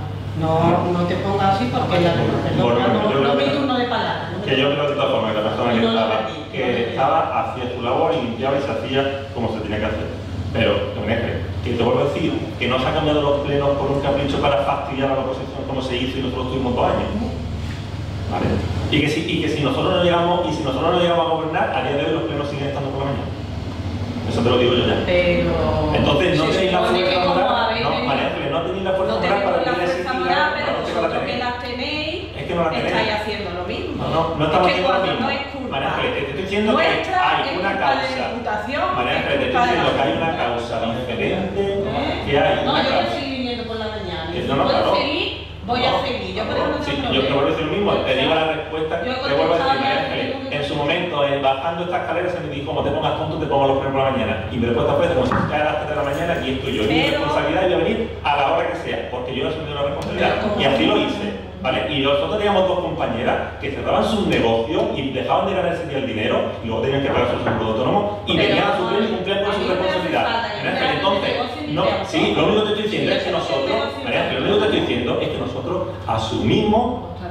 No, no te pongas así porque la perdona, Bueno, no, yo no, creo mi que- turno de palabra. no me Que yo toques. creo de todas formas que la persona que No lo estaba, repetí, no lo que repetí. estaba hacía su labor y limpiaba y se hacía como se tenía que hacer. Pero, don Efe, que te vuelvo a decir que no se han cambiado los plenos por un capricho para fastidiar a la oposición como se hizo y nosotros tuvimos dos años. ¿Vale? Y que si, y que si nosotros no llegamos, y si nosotros no llegamos a gobernar, a día de hoy los plenos siguen estando por la mañana. Eso te lo digo yo ya. Pero... Entonces no se tenéis la supone que fuerza como moral. habéis No, venido- María Ángeles, no tenéis la fuerza No moral tenemos para la venir a fuerza exigir moral, la- pero no, no, que la vosotros que tenéis. las tenéis, Es que no la tenéis. estáis haciendo lo mismo. No, no, no estamos es que haciendo lo cuando mismo. no es culpa María Ángeles, te estoy diciendo que nuestra, hay es una culpa de causa. la Diputación, María es Ángeles, te estoy culpa de diciendo la- que hay una causa diferente, ¿Eh? que hay No, una yo voy a causa. seguir viniendo por la mañana. Que Si no, no, puedo claro. seguir, voy a seguir. Yo por eso no Sí, tengo yo te vuelvo a problema. decir lo mismo, te digo la respuesta, Yo he te vuelvo a decir, contestado María ya, Ángeles, yo no en su tengo- momento, eh, bajando esta escalera se me dijo, como te pongas tonto, te pongo los premios por la mañana. Y mi respuesta fue, como si cae a las tres de la mañana, aquí estoy yo, es mi Pero- responsabilidad y voy a venir a la hora que sea, porque yo he asumido una responsabilidad. Pero como- Y así lo hice, ¿vale? Y nosotros teníamos dos compañeras que cerraban sus negocios y dejaban de ganar ese día el dinero, y luego tenían que pagar su seguro de autónomo, y Pero venían a no, sufrir y cumplir con a su mí no me hace responsabilidad. falta que María me Ángeles, hagan entonces, negocio ni no, te sí, hago. lo único que te estoy diciendo Yo es que sé que nosotros, negocio María Ángeles, lo único que te estoy diciendo es que nosotros asumimos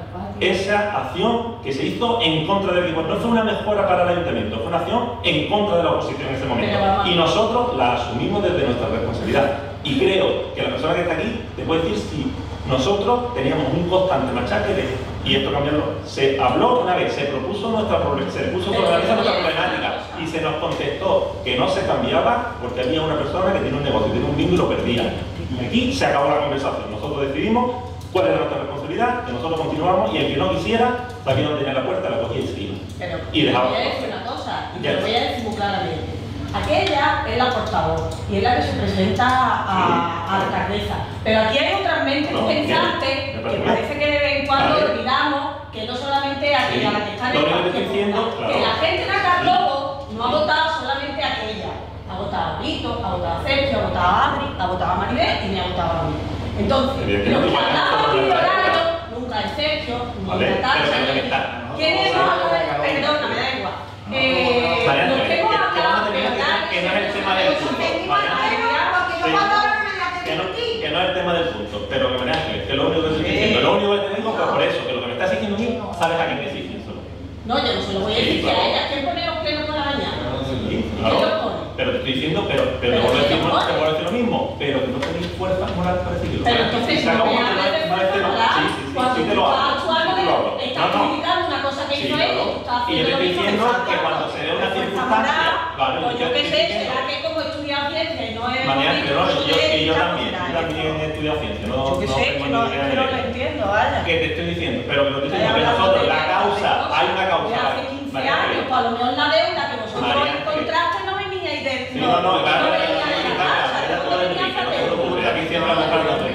esa acción que se hizo en contra del equipo. No fue una mejora para el ayuntamiento, fue una acción en contra de la oposición en ese momento. Pero vamos. Y nosotros la asumimos desde nuestra responsabilidad. Y creo que la persona que está aquí te puede decir si nosotros teníamos un constante machaque de, y esto cambiarlo, se habló una vez, se propuso nuestra problemática, se puso sobre la mesa nuestra problemática y se nos contestó que no se cambiaba porque había una persona que tiene un negocio, tiene un bingo y lo perdía. Y aquí se acabó la conversación. Nosotros decidimos cuál era nuestra responsabilidad, que nosotros continuamos y el que no quisiera, sabía dónde tenía la puerta, la cogía y se iba. Pero Y dejaba- te voy a decir una cosa, y te Ya. lo voy a decir muy claramente. Aquella es la portavoz y es la que se presenta a, a la alcaldesa. Pero aquí hay otras mentes No, pensantes bien, me que parece parece que de vez en cuando Vale. olvidamos que no solamente aquella Sí. la que está en Lo el único que partido estoy diciendo, popular, claro. que la gente en Acarlobo no ha votado solamente aquella. Ha votado a Vito, ha votado a Sergio, ha votado a Adri, ha votado a Maribel y me ha votado a mí. Entonces, Evidentemente, lo que igual, hablamos esto aquí no de es verdad. horario nunca es Sergio, ni Vale, Natalia, pero que ni- está. ¿Quién es? No, no, perdona, me da igual. Eh, María los Ángeles, que hemos que- que vamos a hablado de terminar, que no- que no es el tema del punto, María Ángeles. Sí. Que no, que no es el tema del punto, pero que me Ángeles, que es lo único que estoy diciendo, lo único que te digo, pues por eso, que lo que me estás diciendo a mí, sabes a quién decírselo. No, yo no se lo voy a Sí, decir que a claro. ella. ¿Quién pone los plenos por la mañana? Sí, ¿Qué claro. lo pone? Pero te estoy diciendo, pero, pero, Pero te vuelvo a ¿qué decir, lo pone? te vuelvo a decir lo mismo, pero que no tenéis fuerza moral para decirlo. Pero entonces, Se no acabó me porque hables de no es fuerza tema. moral, Sí, sí, sí, cuando sí te tú lo estás hablo, actuando, sí te lo hablo. estás No, no. criticando una cosa que Sí, hizo claro. él, tú estás Y yo haciendo te lo estoy mismo diciendo estás que cuando se dé una fuerza circunstancia, moral, vale, pues yo yo te qué estoy sé, diciendo. será que como he estudiado ciencia y no es María, momento pero no, de yo, y yo criticar, también, será yo que también no. he estudiado ciencia, no, Yo qué no sé, tengo que ni no, idea que de no ello. lo entiendo, vaya. Que te estoy diciendo, pero que lo que estoy Estoy diciendo que hablando nosotros, de- la causa, de hay una cosas causa. de hace quince María años, Ángeles. pues a lo mejor la deuda que vosotros María Ángeles. encontraste no veníais de... Sí, no, no, claro, no claro, veníais de la claro, casa, claro, no claro, veníais claro, de no te preocupes, aquí siempre vamos a hablar de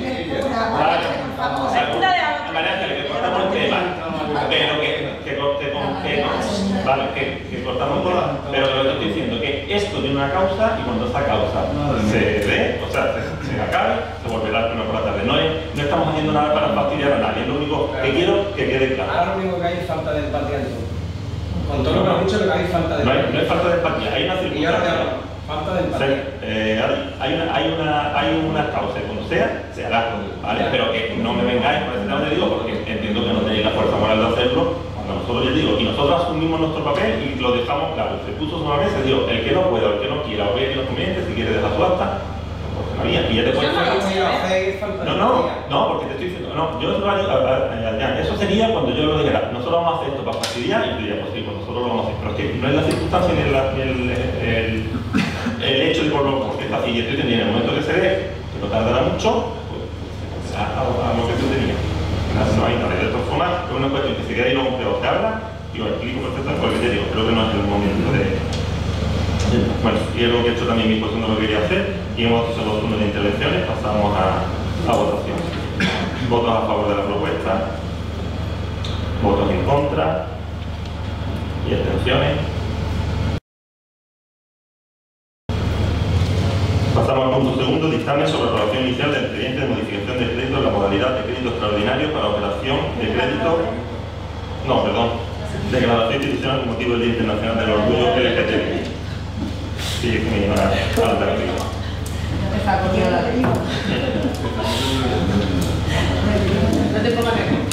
María Ángeles, que cortamos el tema, pero que, que, corte con, que, vale, que, que cortamos el tema, pero lo que te estoy diciendo es que esto tiene una causa y cuando esa causa se dé, o sea, se, se acabe, se volverá el pleno por la tarde. No, es, no estamos haciendo nada para fastidiar a nadie, es lo único que quiero que quede claro. Ahora lo único que hay es falta de empatía en todo. Con todo lo que has dicho, lo que hay es falta de No hay, empatía. no hay falta de empatía, hay una Y ahora te circunstancia. hablo, falta de Sí, empatía. eh, hay, una, hay, una, hay una causa y cuando sea, se hará, ¿vale? Pero que no me vengáis por ese lado de digo, porque entiendo que no tenéis la fuerza moral de hacerlo, cuando nosotros ya digo, y nosotros asumimos nuestro papel y lo dejamos claro. Se puso sobre la mesa y digo, el que no pueda o el que no quiera, o ve que no conveniente, si quiere dejar su acta, pues la mía, y ya te puedes Yo no Lo lo que voy a hacer es falta de no, no, empatía. no, porque te estoy diciendo, no, yo lo haría, a- a- a- ya, eso sería cuando yo lo dijera, nosotros vamos a hacer esto para fastidiar, y yo diría, pues sí, pues nosotros lo vamos a hacer, pero es que no es la circunstancia ni el, el, el, el hecho de por lo que está así, y estoy entendiendo, en el momento que se dé, que no tardará mucho, pues a, a, a lo que tú tenías. No hay nada, de todas formas, es una cuestión que se queda ahí luego pero se habla, y lo explico perfectamente porque te digo, creo que no es el momento de... Bueno, y es lo que he hecho también mi posición de lo que quería hacer, y hemos hecho los turnos de intervenciones, pasamos a, a votación. Votos a favor de la propuesta, votos en contra y abstenciones. Pasamos al punto segundo, dictamen sobre aprobación inicial del expediente de modificación de crédito en la modalidad de crédito extraordinario para operación de crédito, no, perdón, declaración institucional con motivo del Día Internacional del Orgullo L G T B. Sí, es que me iba a dar arriba. Está cogiendo la deriva. No te pongas nervioso.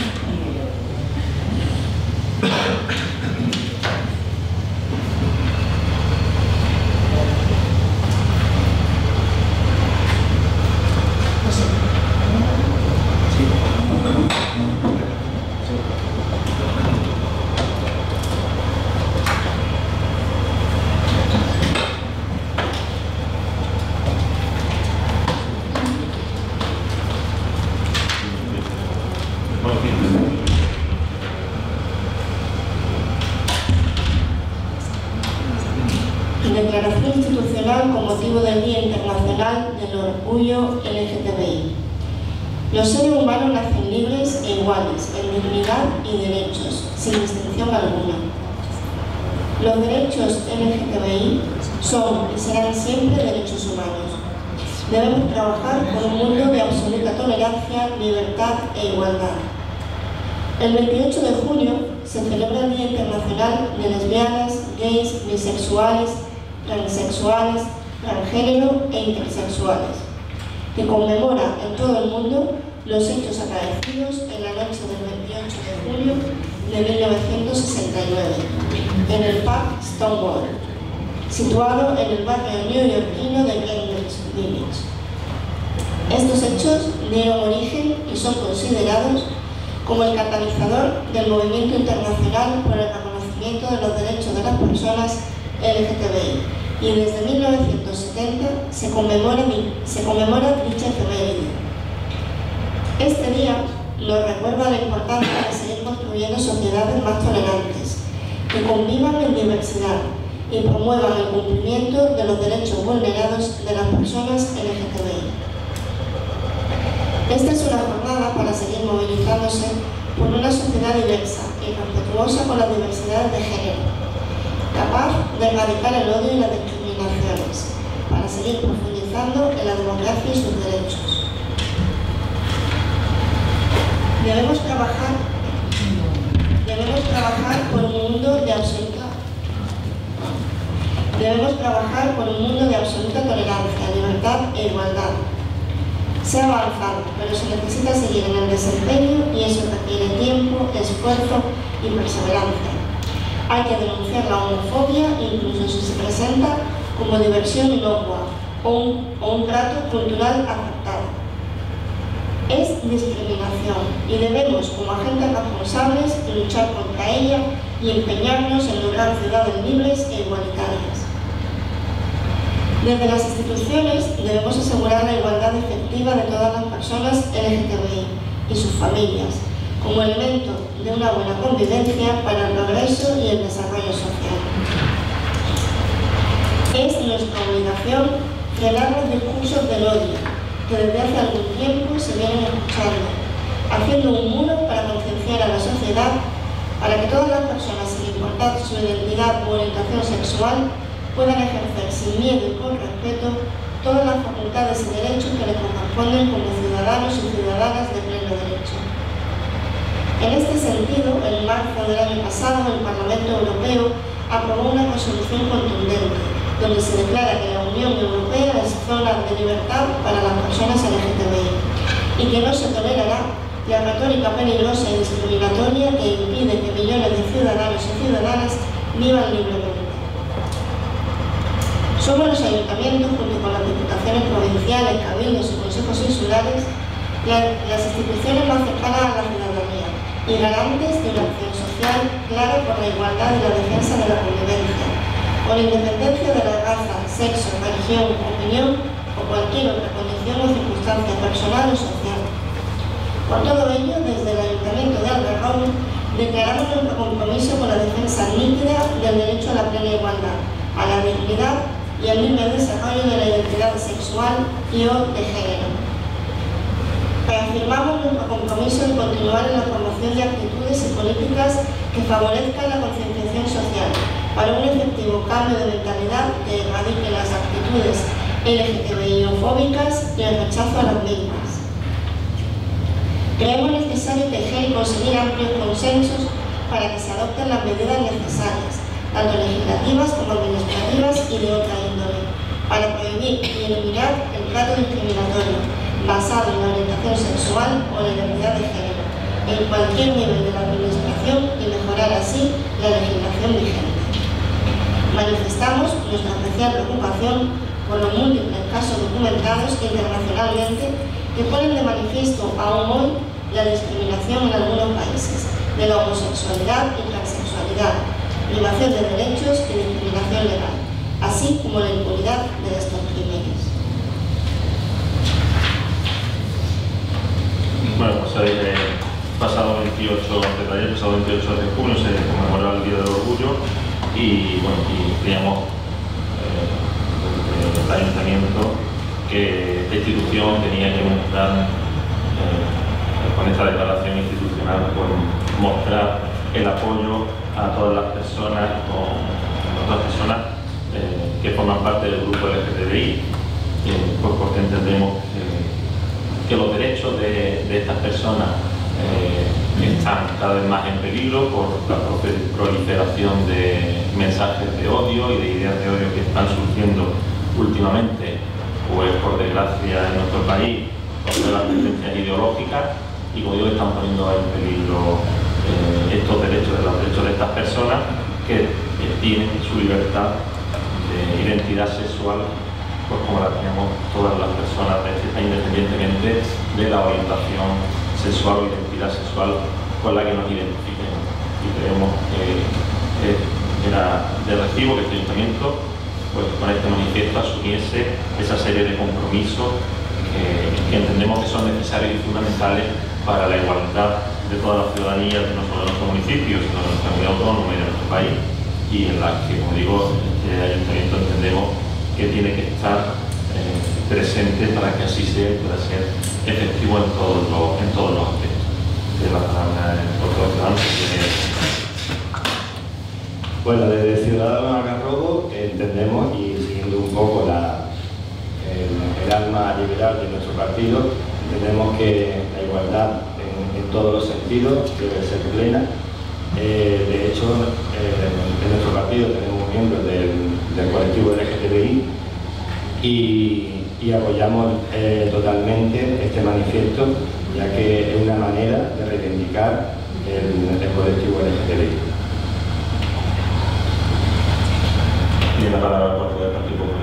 Declaración institucional con motivo del Día Internacional del Orgullo L G T B I. Los seres humanos nacen libres e iguales en dignidad y derechos, sin distinción alguna. Los derechos L G T B I son y serán siempre derechos humanos. Debemos trabajar por un mundo de absoluta tolerancia, libertad e igualdad. El veintiocho de junio se celebra el Día Internacional de Lesbianas, Gays, Bisexuales, Transexuales, Transgénero e Intersexuales, que conmemora en todo el mundo los hechos acaecidos en la noche del veintiocho de julio de mil novecientos sesenta y nueve, en el pub Stonewall, situado en el barrio neoyorquino de Greenwich Village. Estos hechos dieron origen y son considerados como el catalizador del movimiento internacional por el reconocimiento de los derechos de las personas L G T B I, y desde mil novecientos setenta se conmemora, se conmemora dicha efeméride. Este día nos recuerda la importancia de seguir construyendo sociedades más tolerantes, que convivan en diversidad y promuevan el cumplimiento de los derechos vulnerados de las personas L G T B I. Esta es una jornada para seguir movilizándose por una sociedad diversa y respetuosa con las diversidades de género, capaz de erradicar el odio y las discriminaciones, para seguir profundizando en la democracia y sus derechos. Debemos trabajar, debemos trabajar por un mundo de absoluta Debemos trabajar por un mundo de absoluta tolerancia, libertad e igualdad. Se ha avanzado, pero se necesita seguir en el desempeño y eso requiere tiempo, esfuerzo y perseverancia. Hay que denunciar la homofobia incluso si se presenta como diversión inocua o un, o un trato cultural aceptado. Es discriminación y debemos, como agentes responsables, luchar contra ella y empeñarnos en lograr ciudades libres e igualitarias. Desde las instituciones debemos asegurar la igualdad efectiva de todas las personas L G T B I y sus familias, como elemento de una buena convivencia para el progreso y el desarrollo social. Es nuestra obligación frenar los discursos del odio, que desde hace algún tiempo se vienen escuchando, haciendo un muro para concienciar a la sociedad para que todas las personas, sin importar su identidad u orientación sexual, puedan ejercer sin miedo y con respeto todas las facultades y derechos que les corresponden como ciudadanos y ciudadanas de pleno derecho. En este sentido, en marzo del año pasado, el Parlamento Europeo aprobó una resolución contundente, donde se declara que la Unión Europea es zona de libertad para las personas L G T B I y que no se tolerará la retórica peligrosa y discriminatoria que impide que millones de ciudadanos y ciudadanas vivan libremente. Somos los ayuntamientos, junto con las diputaciones provinciales, cabildos y consejos insulares, las instituciones más cercanas a la ciudadanía y garantes de una acción social clara por la igualdad y la defensa de la convivencia, con independencia de la raza, sexo, religión, opinión o cualquier otra condición o circunstancia personal o social. Por todo ello, desde el Ayuntamiento de Algarrobo, declaramos nuestro compromiso con la defensa nítida del derecho a la plena igualdad, a la dignidad y al libre desarrollo de la identidad sexual y o de género. Reafirmamos nuestro compromiso de continuar en la promoción de actitudes y políticas que favorezcan la concienciación social para un efectivo cambio de mentalidad que erradique las actitudes L G T B I-ofóbicas y el rechazo a las mismas. Creemos necesario tejer y conseguir amplios consensos para que se adopten las medidas necesarias, tanto legislativas como administrativas y de otra índole, para prohibir y eliminar el trato discriminatorio basado en la orientación sexual o la identidad de género, en cualquier nivel de la administración y mejorar así la legislación vigente. Manifestamos nuestra especial preocupación por los múltiples casos documentados internacionalmente que ponen de manifiesto aún hoy la discriminación en algunos países de la homosexualidad y transexualidad, privación de derechos y discriminación legal, así como la impunidad de estos crímenes. Bueno, pues el pasado veintiocho de ayer, pasado veintiocho de junio se conmemoró el Día del Orgullo y bueno, y creíamos eh, el Ayuntamiento que esta institución tenía que mostrar eh, con esta declaración institucional, pues, mostrar el apoyo a todas las personas, con, a todas las personas eh, que forman parte del grupo L G T B I, eh, pues porque entendemos eh, que los derechos de, de estas personas eh, están cada vez más en peligro por la proliferación de mensajes de odio y de ideas de odio que están surgiendo últimamente, pues por desgracia en nuestro país, por las tendencias ideológicas, y como digo, están poniendo en peligro eh, estos derechos, de los derechos de estas personas que eh, tienen su libertad de identidad sexual, pues como la tenemos todas las personas, independientemente de la orientación sexual o identidad sexual con la que nos identifiquemos. Y creemos que eh, era de recibo que este Ayuntamiento, pues con este manifiesto, asumiese esa serie de compromisos que, que entendemos que son necesarios y fundamentales para la igualdad de todas las ciudadanías, no solo de nuestro municipio, sino de nuestra comunidad autónoma y de nuestro país, y en las que, como digo, el Ayuntamiento entendemos que tiene que estar eh, presente para que así sea y pueda ser efectivo en todos los, en todos los aspectos. De la palabra en otro ciudadano tiene. Bueno, desde Ciudadanos Algarrobo entendemos, y siguiendo un poco la, el, el alma liberal de nuestro partido, entendemos que la igualdad en, en todos los sentidos debe ser plena. Eh, de hecho, eh, en nuestro partido tenemos miembros del, del colectivo L G T B I y, y apoyamos eh, totalmente este manifiesto, ya que es una manera de reivindicar el, el colectivo L G T B I. Tiene la palabra el cuerpo del Partido Popular.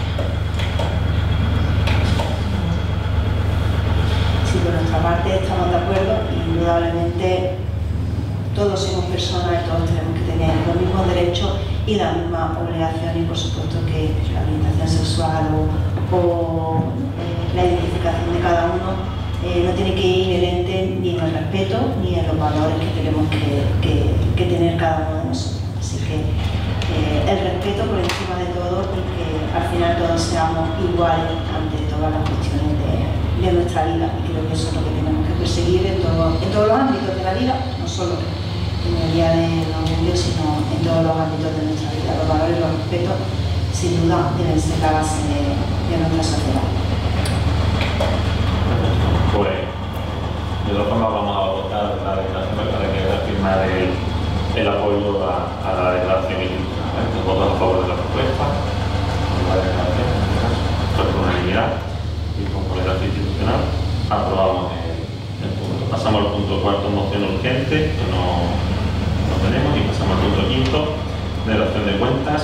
Sí, por nuestra parte estamos de acuerdo y indudablemente todos somos personas y todos tenemos que tener los mismos derechos y la misma obligación, y por supuesto que la orientación sexual o, o eh, la identificación de cada uno eh, no tiene que ir inherente ni en el respeto ni en los valores que tenemos que, que, que tener cada uno de nosotros. Así que eh, el respeto por encima de todo y que al final todos seamos iguales ante todas las cuestiones de, de nuestra vida, y creo que eso es lo que tenemos que perseguir en, todo, en todos los ámbitos de la vida, no solo en el día de los medios, sino en todos los ámbitos de nuestra vida. Los valores y los respetos sin duda deben ser la base de, de nuestra sociedad. Pues de todas formas vamos a votar la declaración para que pueda firmar el, el apoyo a, a la declaración institucional. Entonces, votos a favor de la propuesta, de la declaración, en este caso, por unanimidad y con conformidad institucional, aprobamos el, el punto. Pasamos al punto cuarto, moción urgente, que no, no tenemos, y pasamos al punto quinto, de relación de cuentas.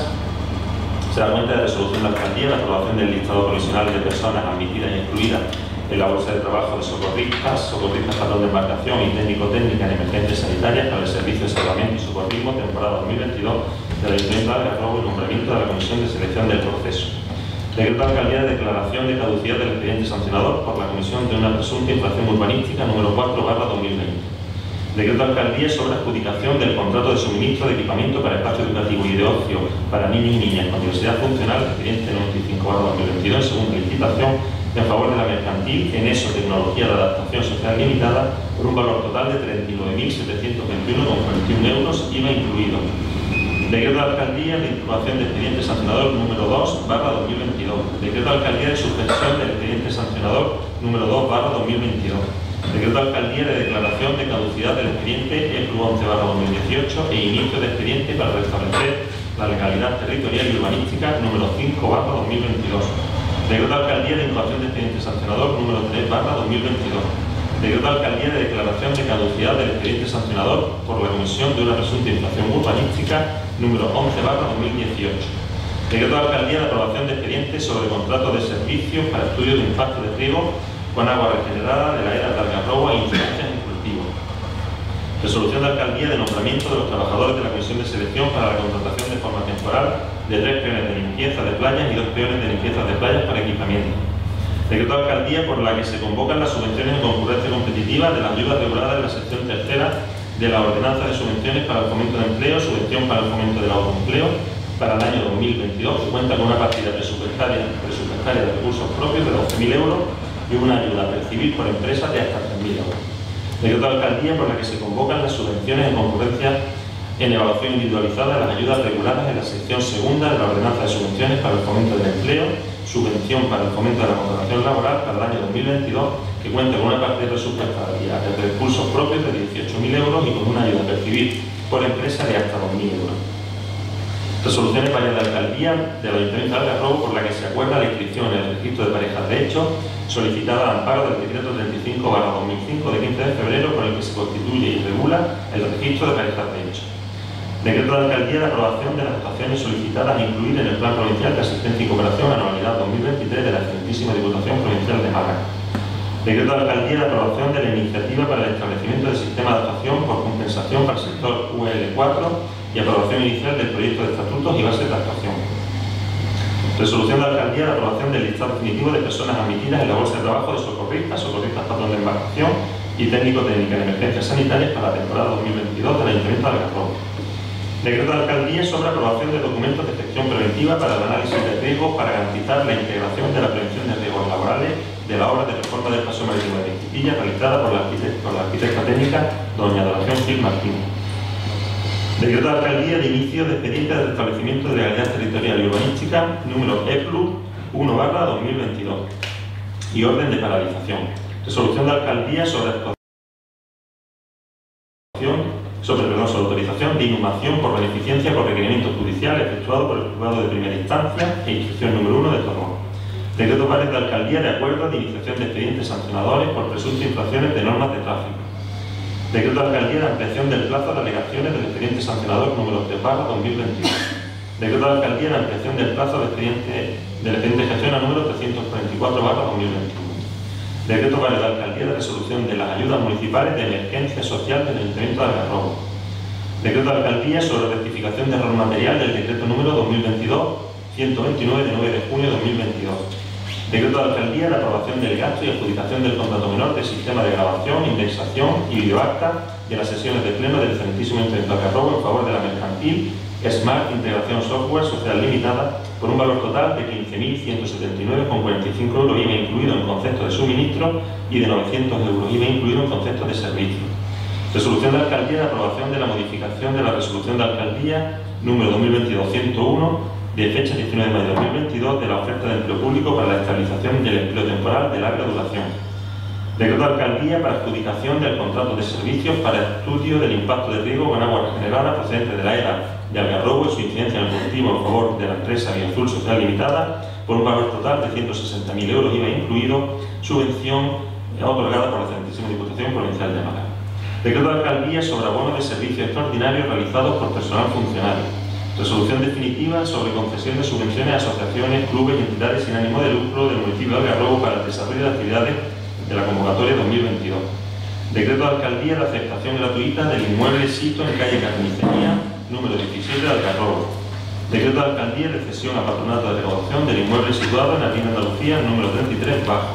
Se da cuenta de resolución de alcaldía, la aprobación del listado provisional de personas admitidas y excluidas en la bolsa de trabajo de socorristas, socorristas patrón de embarcación y técnico-técnica en emergencias sanitarias para el servicio de salvamento y socorrismo temporada dos mil veintidós del Ayuntamiento de Algarrobo y nombramiento de la Comisión de Selección del Proceso. Decreto de alcaldía de declaración de caducidad del expediente sancionador por la comisión de una presunta infracción urbanística número cuatro barra dos mil veinte. Decreto de alcaldía sobre adjudicación del contrato de suministro de equipamiento para espacio educativo y de ocio para niños y niñas con diversidad funcional, expediente noventa y cinco barra dos mil veintidós, en segunda licitación en favor de la mercantil Eneso Tecnología de Adaptación Social Limitada por un valor total de treinta y nueve mil setecientos veintiuno con cuarenta y uno euros, I V A incluido. Decreto de alcaldía de instrucción de expediente sancionador número dos barra dos mil veintidós. Decreto de alcaldía de suspensión del expediente sancionador número dos barra dos mil veintidós. Decreto de alcaldía de declaración de caducidad del expediente E P U once barra dos mil dieciocho e inicio de expediente para restablecer la legalidad territorial y urbanística número cinco barra dos mil veintidós. Decreto de alcaldía de incoación de expediente sancionador número tres barra dos mil veintidós. Decreto de alcaldía de declaración de caducidad del expediente sancionador por la comisión de una presunta infracción urbanística número once barra dos mil dieciocho. Decreto de alcaldía de aprobación de expedientes sobre contratos de servicios para estudio de impacto de riego con agua regenerada de la era de Algarrobo e incidencias en cultivo. Resolución de alcaldía de nombramiento de los trabajadores de la comisión de selección para la contratación de forma temporal de tres peones de limpieza de playas y dos peones de limpieza de playas para equipamiento. Decreto de alcaldía por la que se convocan las subvenciones de concurrencia competitiva de las ayudas reguladas en la sección tercera de la ordenanza de subvenciones para el fomento de empleo, subvención para el fomento del autoempleo para el año dos mil veintidós, que cuenta con una partida presupuestaria, presupuestaria de recursos propios de doce mil euros y una ayuda a percibir por empresas de hasta tres mil euros. Decreto de alcaldía por la que se convocan las subvenciones en concurrencia en evaluación individualizada de las ayudas reguladas en la sección segunda de la ordenanza de subvenciones para el fomento del empleo, subvención para el fomento de la contratación laboral para el año dos mil veintidós, que cuenta con una partida presupuestaria de recursos propios de dieciocho mil euros y con una ayuda a percibir por empresa de hasta dos mil euros. Resoluciones varias de alcaldía del Ayuntamiento de Algarrobo por la que se acuerda la inscripción en el registro de parejas de hecho solicitada al amparo del decreto treinta y cinco barra dos mil cinco de quince de febrero con el que se constituye y regula el registro de parejas de hecho. Decreto de alcaldía de aprobación de las actuaciones solicitadas a incluir en el Plan Provincial de Asistencia y Cooperación anualidad dos mil veintitrés de la excelentísima Diputación Provincial de Málaga. Decreto de alcaldía de aprobación de la iniciativa para el establecimiento del sistema de actuación por compensación para el sector U L cuatro y aprobación inicial del proyecto de estatutos y bases de actuación. Resolución de alcaldía de aprobación del listado definitivo de personas admitidas en la bolsa de trabajo de socorristas, socorristas patrón de embarcación y técnico técnica en emergencias sanitarias para la temporada dos mil veintidós del Ayuntamiento de Algarrobo. Decreto de alcaldía sobre aprobación de documentos de gestión preventiva para el análisis de riesgos para garantizar la integración de la prevención de riesgos laborales de la obra de reforma del Paseo Marítimo de Mezquitilla realizada por la arquitecta, por la arquitecta técnica doña Adoración Gil Martínez. Decreto de alcaldía de inicio de expediente de restablecimiento de legalidad territorial y urbanística número E P L U uno barra dos mil veintidós y orden de paralización. Resolución de alcaldía sobre actuación sobre, perdón, sobre autorización de inhumación por beneficencia por requerimiento judicial efectuado por el juzgado de primera instancia e instrucción número uno de Torrón. Decretos varios de alcaldía de acuerdo de iniciación de expedientes sancionadores por presuntas infracciones de normas de tráfico. Decreto de alcaldía de ampliación del plazo de alegaciones del expediente sancionador número tres barra dos mil veintidós. Decreto de alcaldía de ampliación del plazo del expediente, del expediente de gestión a número trescientos cuarenta y cuatro barra dos mil veintiuno. Decreto varios de alcaldía de resolución de las ayudas municipales de emergencia social del Ayuntamiento de Algarrobo. Decreto de alcaldía sobre rectificación de error material del decreto número dos mil veintidós ciento veintinueve de nueve de junio de dos mil veintidós. Decreto de alcaldía de aprobación del gasto y adjudicación del contrato menor del sistema de grabación, indexación y videoacta de las sesiones de pleno del excelentísimo Ayuntamiento de Algarrobo en favor de la mercantil Smart Integración Software Social Limitada por un valor total de quince mil ciento setenta y nueve coma cuarenta y cinco euros I V A incluido en concepto de suministro y de novecientos euros I V A incluido en concepto de servicio. Resolución de alcaldía de aprobación de la modificación de la resolución de alcaldía número dos mil veintidós ciento uno de fecha diecinueve de mayo de dos mil veintidós de la oferta de empleo público para la estabilización del empleo temporal de larga duración. Decreto de alcaldía para adjudicación del contrato de servicios para estudio del impacto de riesgo con agua regenerada procedente de la E R A de Algarrobo y su incidencia en el cultivo en favor de la empresa Bioazul Social Limitada por un valor total de ciento sesenta mil euros I V A incluido, subvención otorgada por la excelentísima Diputación Provincial de Málaga. Decreto de alcaldía sobre abonos de servicios extraordinarios realizados por personal funcionario. Resolución definitiva sobre concesión de subvenciones a asociaciones, clubes y entidades sin ánimo de lucro del municipio de Algarrobo para el desarrollo de actividades de la convocatoria dos mil veintidós. Decreto de alcaldía de aceptación gratuita del inmueble sito en calle Carnicería, número diecisiete de Algarrobo. Decreto de alcaldía de cesión a patronato de recaudación del inmueble situado en la Avenida Andalucía, número treinta y tres bajo.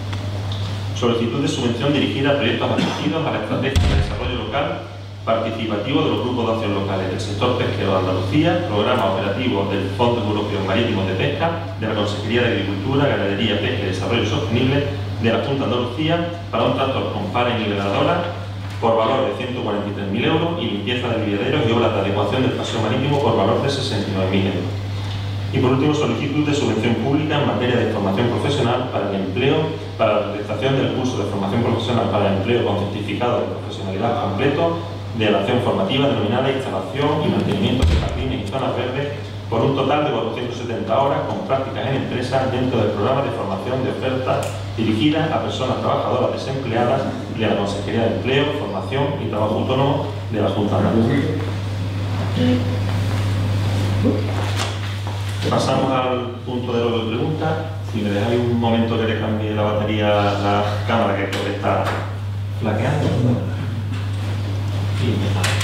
Solicitud de subvención dirigida a proyectos asistidos a la estrategia de desarrollo local participativo de los grupos de acción locales del sector pesquero de Andalucía, programa operativo del Fondo Europeo Marítimo de Pesca, de la Consejería de Agricultura, Ganadería, Pesca y Desarrollo Sostenible de la Junta de Andalucía para un tractor con para y niveladora por valor de ciento cuarenta y tres mil euros y limpieza de vivideros y obras de adecuación del paseo marítimo por valor de sesenta y nueve mil euros. Y por último, solicitud de subvención pública en materia de formación profesional para el empleo, para la realización del curso de formación profesional para el empleo con certificado de profesionalidad completo de la acción formativa denominada instalación y mantenimiento de jardines y zonas verdes por un total de cuatrocientas setenta horas con prácticas en empresas dentro del programa de formación de oferta dirigida a personas trabajadoras desempleadas de la Consejería de Empleo, Formación y Trabajo Autónomo de la Junta de Andalucía. Pasamos al punto de orden de preguntas. Si me dejáis un momento que le cambie la batería a la cámara, que creo que está flaqueando. Y empezamos.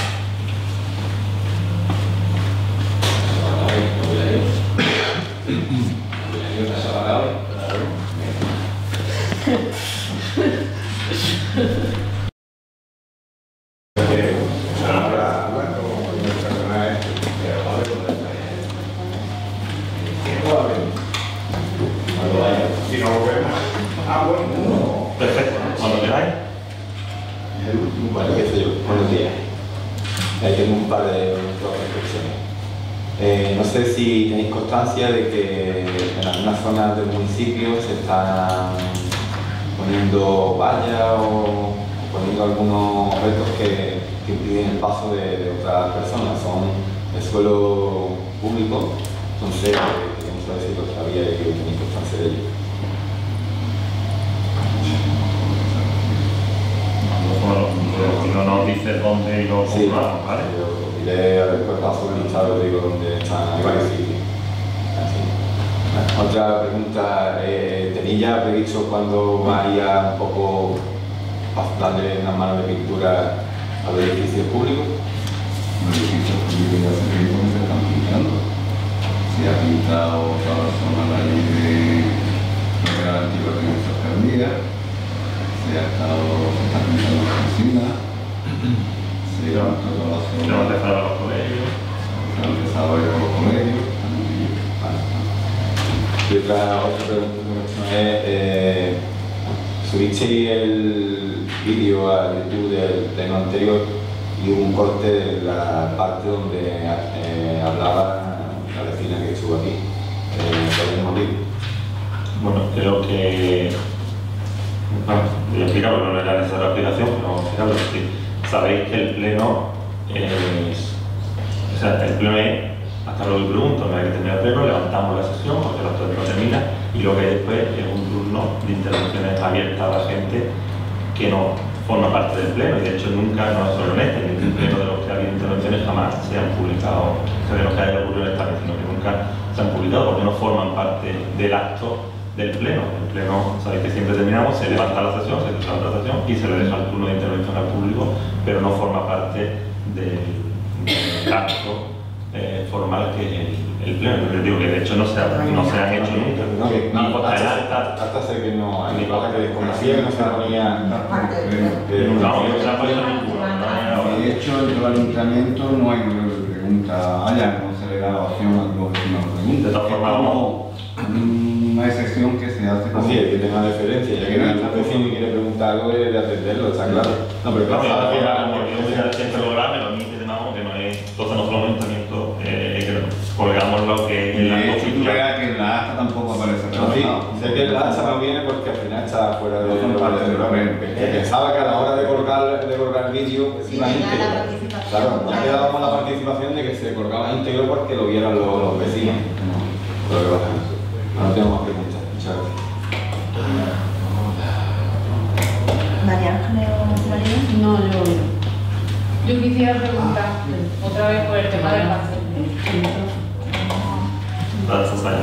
Perfecto, cuando queráis. Bueno, qué sé yo, buenos días. Ahí tengo un par de reflexiones. Eh, no sé si tenéis constancia de que en algunas zonas del municipio se están poniendo vallas o poniendo algunos objetos que, que impiden el paso de, de otras personas. Son el suelo público, entonces queremos saber si todavía tenéis constancia de ello. Si no nos dice dónde lo Sí, compramos, ¿vale? Yo iré a después paso el listado, digo dónde están, hay varios sitios. Así. Otra pregunta, eh, ¿tenéis ya previsto cuando vaya un poco a darle una mano de pintura a los edificios públicos? Los edificios públicos ya se se están pintando. Se ha pintado toda la zona de allí de lo que era la antigua residencia alcaldía. Se ha estado, se está pintando la oficina. Se levantó toda la zona. Tenemos que dejar a los colegios. se ha empezado a ir por los colegios. Y otra, otra pregunta es, eh, subisteis el vídeo a YouTube del pleno anterior y un corte de la parte donde eh, hablaba la vecina que estuvo aquí. Eh, ¿Podemos abrir? Bueno, creo que... Bueno, voy a explicar porque no era necesaria la explicación, pero vamos a explicarlo. Sí. Sabéis que el pleno es... O sea, el pleno es... Hasta luego y pregunto, una vez que termina el pleno, levantamos la sesión porque el acto del pleno termina y lo que hay después es un turno de intervenciones abiertas a la gente que no forma parte del pleno y de hecho nunca, no es solo en este, en el pleno de los que ha habido intervenciones jamás se han publicado, o sea, de los que haya ocurrido en esta vez, sino que nunca se han publicado porque no forman parte del acto del pleno. El pleno, sabéis que siempre terminamos, se levanta la sesión, se levanta la sesión y se le deja el turno de intervención al público, pero no forma parte del, del acto Eh, formal que es el, el pleno. Les digo que de hecho no se, ha, no se han hecho nunca. No, que, ni no, hasta, hasta sé que no hay cosas que desconocía que no se ponía. No, no se ha puesto ninguna. De hecho, en el ayuntamiento no hay pregunta, haya no se le da opción a los vecinos preguntas. De todas formas, no. Una excepción que se hace con... Así es, que tenga deferencia, ya que no una vecino y quiere preguntar algo de atenderlo, está claro. No, pero claro, claro, que era como yo voy a siempre lograr, pero a mí que tenemos que no es, entonces no solo un ayuntamiento, eh, que colgamos lo que es y la de hecho, tú constitución. veas que en la acta tampoco aparece no, sí, sé que el acta no viene porque al final está fuera de no parte del programa. Que pensaba que a la hora de colgar, de colgar el vídeo iba íntegro. Claro, ya quedábamos la participación de que se colgaba íntegro porque lo vieran los, los vecinos. Pero que bajan eso. No tengo más preguntas. Muchas gracias. María Ángeles o María. No, yo no. Yo quisiera preguntar otra vez por el tema del paseo. Gracias, María.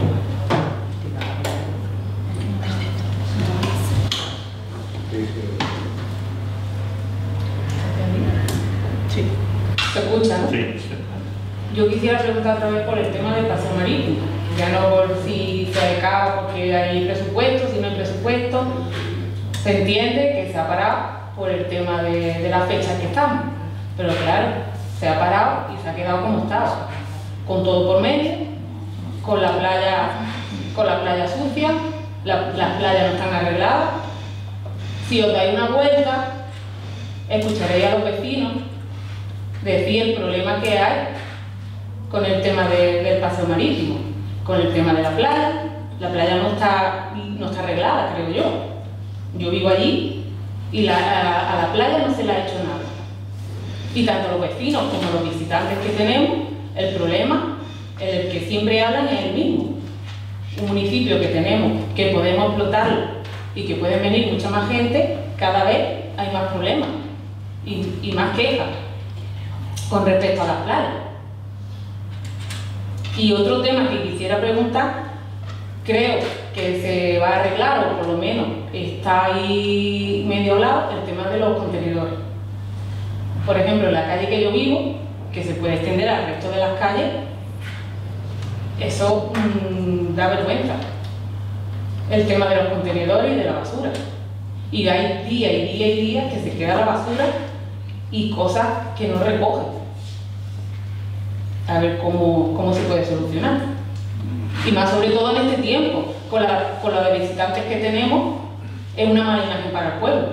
Sí. ¿Se escucha, no? Sí. Yo quisiera preguntar otra vez por el tema del paseo marítimo. Ya no por si se acaba porque hay presupuesto, si no hay presupuesto. Se entiende que se ha parado por el tema de, de la fecha en que estamos. Pero claro, se ha parado y se ha quedado como estaba. Con todo por medio, con la playa, con la playa sucia, la, las playas no están arregladas. Si os dais una vuelta, escucharéis a los vecinos decir el problema que hay con el tema de, del paseo marítimo, con el tema de la playa. La playa no está, no está arreglada, creo yo. Yo vivo allí y la, a, a la playa no se le ha hecho nada. Y tanto los vecinos como los visitantes que tenemos, el problema, el que siempre hablan es el mismo. Un municipio que tenemos, que podemos explotarlo y que puede venir mucha más gente, cada vez hay más problemas y, y más quejas con respecto a las playas. Y otro tema que quisiera preguntar, creo que se va a arreglar, o por lo menos está ahí medio hablado, el tema de los contenedores. Por ejemplo, en la calle que yo vivo, que se puede extender al resto de las calles, eso mmm, da vergüenza. El tema de los contenedores y de la basura. Y hay días y días y días que se queda la basura y cosas que no recogen. A ver cómo, cómo se puede solucionar. Y más sobre todo en este tiempo, con la, con la de visitantes que tenemos, es una mala imagen para el pueblo.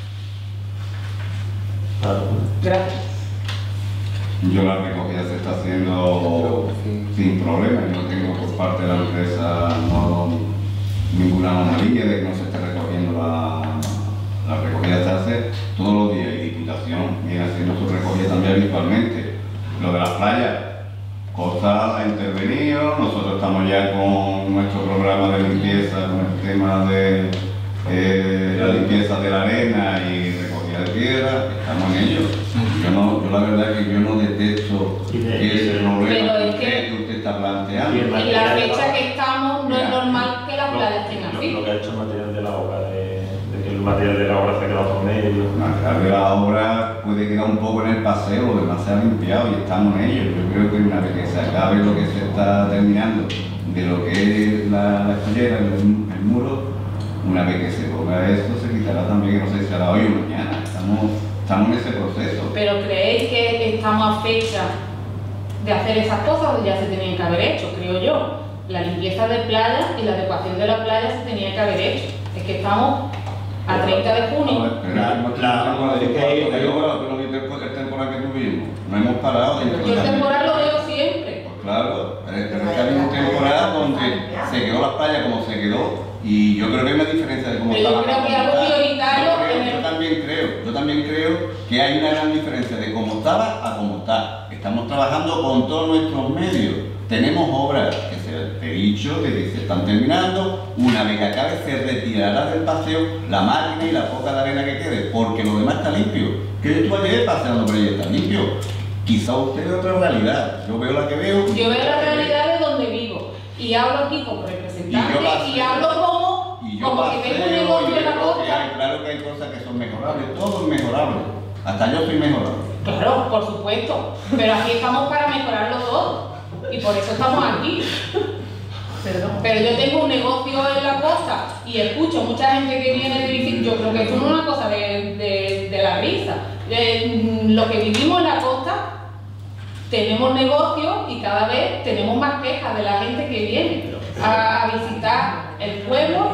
Gracias. Yo la recogida se está haciendo sin problema. Yo no tengo por parte de la empresa no, ninguna anomalía de que no se esté recogiendo la, la recogida. Se hace todos los días y Diputación viene haciendo su recogida también habitualmente. Lo de las playas, Costa ha intervenido, nosotros estamos ya con nuestro programa de limpieza, con el tema de eh, la limpieza de la arena y recogida de tierra, estamos en ello. Yo, no, yo la verdad que yo no detesto ese problema Pero es que, que, que usted está planteando. en la fecha que estamos no es normal que las playas estén así. Lo que ha hecho el material de la obra, de, de que el material de la obra se ha quedado por medio. El material de la obra puede quedar un poco en el paseo, lo demás se ha limpiado y estamos en ello. Yo creo que una vez que se acabe lo que se está terminando de lo que es la, la escalera, el, el muro, una vez que se ponga esto se quitará también, que no sé si será hoy o mañana. Estamos, estamos en ese proceso. Pero ¿creéis que estamos a fecha de hacer esas cosas ya se tenían que haber hecho, creo yo. La limpieza de playas y la adecuación de la playa se tenía que haber hecho. Es que estamos a treinta de junio. El temporal que tuvimos, no hemos parado de Yo el temporal lo veo siempre. Pues claro, pero es que había una temporada donde se quedó la playa como se quedó y yo creo que hay una diferencia de cómo Pero yo estaba. creo que algo prioritario Yo, creo, en el- yo también creo, yo también creo que hay una gran diferencia de cómo estaba a cómo está. Estamos trabajando con todos nuestros medios. Tenemos obras que se te he dicho que se están terminando. Una vez que acabe se retirará del paseo la máquina y la poca de arena que quede, porque lo demás está limpio. Que yo estuve ayer paseando por ahí, está limpio. Quizá usted ve otra realidad. Yo veo la que veo. Yo veo la realidad de donde vivo y hablo aquí como representante Y yo paseo. y hablo como, Y yo como que paseo, tengo un y negocio en la veo que costa. hay, claro que hay cosas que son mejorables, todo es mejorable. Hasta yo soy mejorable. Claro, por supuesto, pero aquí estamos para mejorarlo todo y por eso estamos aquí. Perdón. Pero yo tengo un negocio en la costa y escucho mucha gente que viene de visita. Yo creo que esto no es una cosa de, de, de la risa. Eh, lo que vivimos en la costa, tenemos negocios y cada vez tenemos más quejas de la gente que viene a, a visitar el pueblo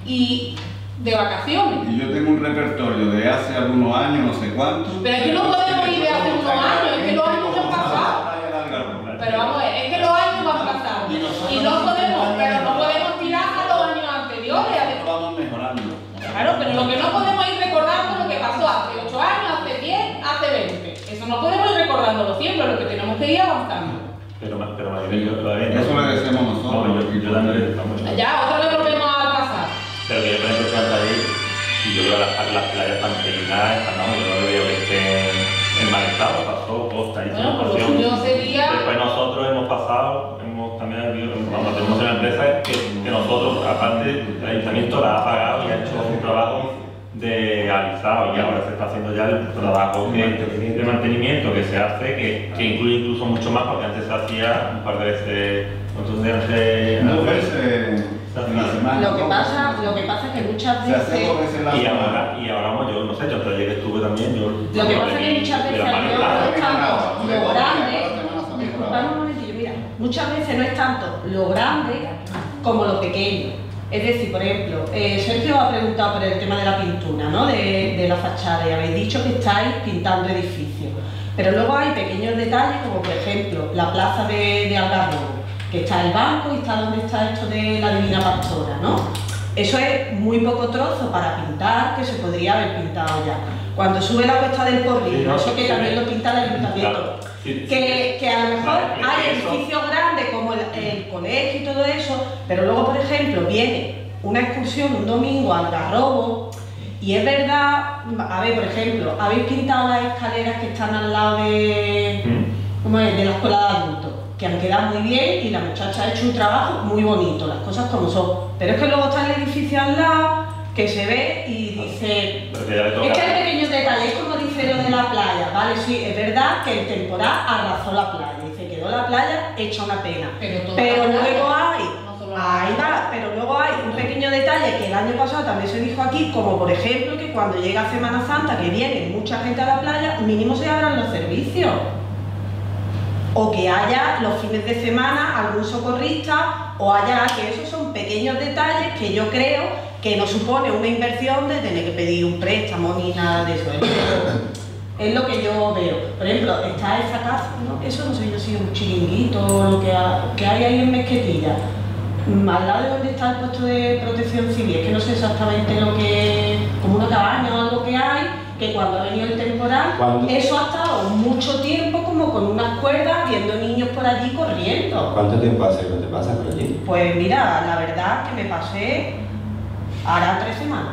y de vacaciones. Y yo tengo un repertorio de hace algunos años, no sé cuántos. Pero es que no podemos ir de hace unos años, es que los años han pasado. Pero vamos a ver, es que los años van pasando y no podemos, pero no podemos tirar a los años anteriores. Vamos mejorando. Claro, pero lo que no podemos ir recordando lo que pasó hace ocho años, hace diez, hace veinte. Eso no podemos ir recordándolo siempre, lo que tenemos que ir avanzando. Pero, pero Maribel, yo lo haré. Eso lo decimos nosotros. No, yo, yo también estamos. Ya, otra vez volvemos al pasado. Pero que yo, por ejemplo, que ahí, y yo veo las, las playas están peinadas, están, no, yo no veo que estén en mal estado, pasó, costa y Bueno, pues lo suyo sería. Después nosotros hemos pasado, hemos también habido, cuando tenemos una empresa que, que nosotros, aparte, el ayuntamiento la ha pagado y ha hecho un trabajo de alisado y ahora se está haciendo ya el trabajo de, de mantenimiento que se hace, que, que incluye incluso mucho más, porque antes se hacía un par de veces, ¿cuántos días antes? Dos veces en la semana. Lo que pasa, lo que pasa es que muchas Se hace dos veces. veces en la Y semana. ahora, y ahora vamos, yo no sé, yo hasta ayer que estuve también, yo... Lo que pasa es que muchas veces Pero no mal es tanto lo grande. Disculpadme un momentillo, mira, muchas veces no es tanto lo grande como lo pequeño. Es decir, por ejemplo, eh, Sergio ha preguntado por el tema de la pintura, ¿no? de, de la fachada, y habéis dicho que estáis pintando edificios. Pero luego hay pequeños detalles, como por ejemplo la plaza de, de Algarrobo, que está el banco y está donde está esto de la Divina Pastora, ¿no? Eso es muy poco trozo para pintar, que se podría haber pintado ya. Cuando sube la cuesta del Porrillo, Sí, no, eso que sí, también sí. lo pinta el ayuntamiento. Claro, sí, Que, que a lo mejor Vale, es hay que eso- edificios grandes como el, el colegio y todo eso, pero luego, por ejemplo, viene una excursión un domingo al Algarrobo y es verdad, a ver, por ejemplo, habéis pintado las escaleras que están al lado de, ¿Mm? ¿cómo es? De la escuela de adultos, que han quedado muy bien y la muchacha ha hecho un trabajo muy bonito, las cosas como son. Pero es que luego está el edificio al lado que se ve y dice... Pero que ya le toca. Es que hay pequeños detalles, como dice lo de la playa, ¿vale? Sí, es verdad que el temporal arrasó la playa y se quedó la playa hecha una pena. Pero todo Pero la playa, luego hay, no solo la ahí playa. va, pero luego hay un pequeño detalle que el año pasado también se dijo aquí, como por ejemplo que cuando llega Semana Santa, que viene mucha gente a la playa, mínimo se abran los servicios. O que haya los fines de semana algún socorrista, o haya, que esos son pequeños detalles que yo creo que no supone una inversión de tener que pedir un préstamo ni nada de eso. Es lo que, es lo que yo veo. Por ejemplo, está esa casa, ¿no? Eso no sé yo si es un chiringuito o lo que, ha- que hay ahí en Mezquetilla. Mm, Al lado de donde está el puesto de protección civil, es que no sé exactamente lo que, como una cabaña o algo que hay, que cuando ha venido el temporal, ¿Cuándo? eso ha estado mucho tiempo como con unas cuerdas, viendo niños por allí corriendo. ¿Cuánto tiempo hace que te pasas por allí? Pues mira, la verdad que me pasé, hará tres semanas.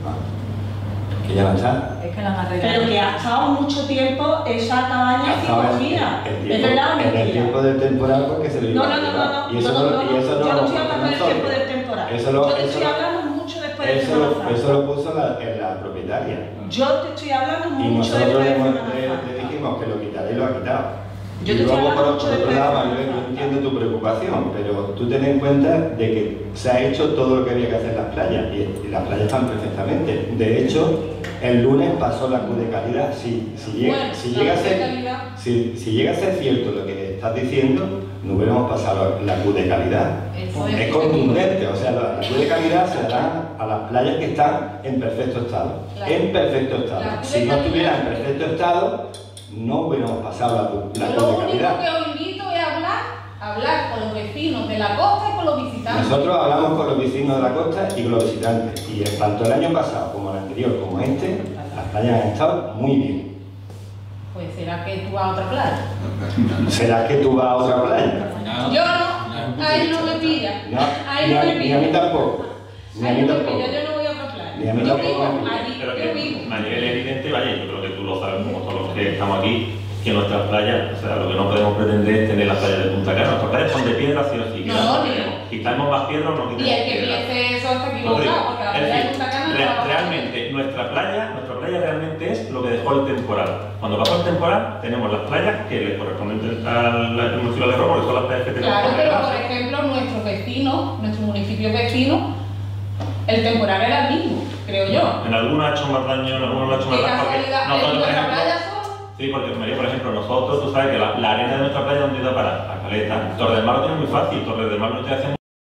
Que ya no está. Es que la han arreglado. Pero que ha estado mucho tiempo esa cabaña Ha sin estado en- cocina. en ¿Es tiempo- verdad o En el mentira? tiempo del temporal porque se lo iba No, a no, no, llevar. no, no, Y eso no, no- no, y eso yo no no- estoy hablando del nosotros. tiempo del temporal. Eso lo- yo te eso estoy lo- hablando mucho después de Eso Semana lo, Santa. eso lo puso la, en la propietaria. Yo te estoy hablando Y mucho nosotros después le, de hemos- Semana le- Santa. le dijimos que lo quitará y lo ha quitado. Yo y te estoy luego, por, hablando por mucho otro de lado, Semana Manuel, yo Santa. entiendo tu preocupación, pero tú ten en cuenta de que se ha hecho todo lo que había que hacer en las playas y, y las playas están perfectamente. De hecho, el lunes pasó la Q de calidad. Si, si, llega, Bueno, si, la llega a Q de ser, calidad. si, si llega a ser cierto lo que estás diciendo, no hubiéramos pasado la Q de calidad. Eso Es es contundente, o sea, la, la Q de calidad se dará a las playas que están en perfecto estado. Claro. En perfecto estado. La Q de Si no calidad- estuviera en perfecto estado, no hubiéramos pasado la, Q- la Yo Q lo de único calidad. que os invito es a hablar, a hablar con los vecinos de la costa y con los visitantes. Nosotros hablamos con los vecinos de la costa y con los visitantes, y tanto el año pasado como el anterior, como este, las playas han estado muy bien. Pues será que tú vas a otra playa. ¿Será que tú vas a otra playa? Yo no, ahí no me pilla. No, Ahí ni, no a, me ni a mí pilla. tampoco. Ni a Ahí mí no me tampoco. pilla, yo no voy a otra playa. Ni a mí Yo tampoco vivo me pilla. allí, Pero yo que vivo. a nivel evidente, vaya, yo creo que tú lo sabes como todos los que estamos aquí, que nuestras playas, o sea, lo que no podemos pretender es tener las playas de Punta Cana. Nuestras playas son de piedra, sí o sí. No, quitamos- ni- Quitamos más piedra o no quitamos Y el que piedra. piense eso está Lo equivocado, digo. porque la Es playa de decir, Punta Cana re- no va a realmente nuestra playa, nuestra playa realmente es lo que dejó el temporal. Cuando pasó el temporal, tenemos las playas que le corresponden al municipio de Roma, que son las playas que tenemos. Claro, por pero delante. por ejemplo, nuestros vecinos, nuestro municipio vecino, el temporal era el mismo, creo yo. En algunos ha hecho más daño, en algunos lo ha hecho más ¿Qué daño. porque casualidad? ¿En nosotros, por nuestra ejemplo, playa solo? sí, porque María, por ejemplo, nosotros, tú sabes que la, la arena de nuestra playa, ¿dónde da para? A Caleta. Torre del Mar lo tiene muy fácil, Torre del Mar no te hace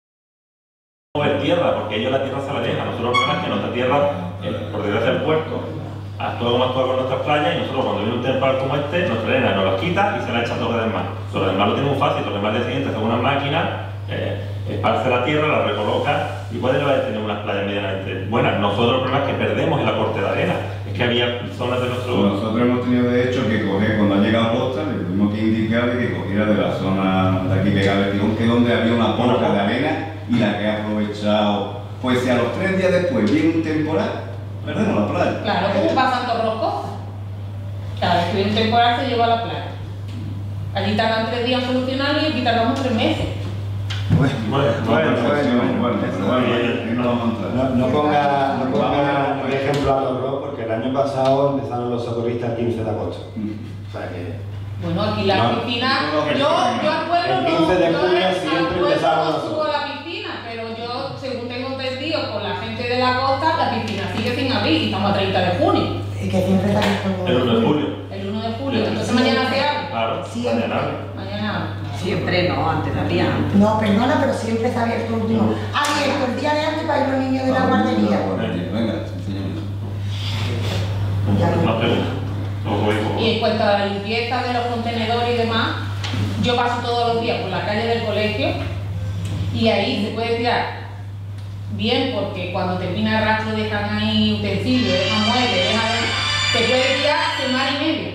mover tierra, porque ellos la tierra se la dejan. Nosotros el problema es que nuestra tierra, eh, por desgracia el puerto, actúa como actúa con nuestras playas, y nosotros cuando viene un temporal como este, nuestra arena nos la quita y se la echa a Torre del Mar. Torre del Mar lo tiene muy fácil, Torre del Mar de siguiente hace una máquina, eh, esparce la tierra, la recoloca y puede tener unas playas medianamente buenas. Nosotros el problema es que perdemos el aporte de arena. Es que había zonas de nuestro... Nosotros hemos tenido de hecho que coger, cuando ha llegado Costa, le tuvimos que indicarle que cogiera de la zona de aquí pegada al Tirón, que es donde había una porca de arena y la que ha aprovechado. Pues si a los tres días después viene un temporal, perdemos la playa. Claro, como pasa en Torros Costa. Cada vez que viene un temporal se lleva a la playa. Allí tardan tres días en solucionarlo y aquí tardamos tres meses. Bueno, Bueno, bueno, Perfección, bueno. bueno, pero bueno, ahí no vamos a entrar. No, no ponga, no ponga por ejemplo a los dos, porque el año pasado empezaron los socorristas el quince de agosto. O sea que... Bueno, aquí la No, piscina, no, no, yo, yo al pueblo el no, quince de yo junio al- al siempre pueblo empezamos no nosotros. subo a la piscina, pero yo, según tengo entendido con la gente de la costa, la piscina sigue sin abrir y estamos a treinta de junio, Y que siempre está abierto El uno de julio. el uno de julio, entonces mañana se abre, Claro, Siempre. mañana. mañana Siempre no, antes había antes. No, perdona, pero siempre está abierto el último. Abierto el día de antes para ir los niños de la guardería. Venga, enséñame. Más preguntas. Os voy por- Y en cuanto a la limpieza de los contenedores y demás, yo paso todos los días por la calle del colegio y ahí se puede tirar bien, porque cuando termina el rastro dejan ahí utensilios, dejan muebles, dejan... se puede tirar semana y media.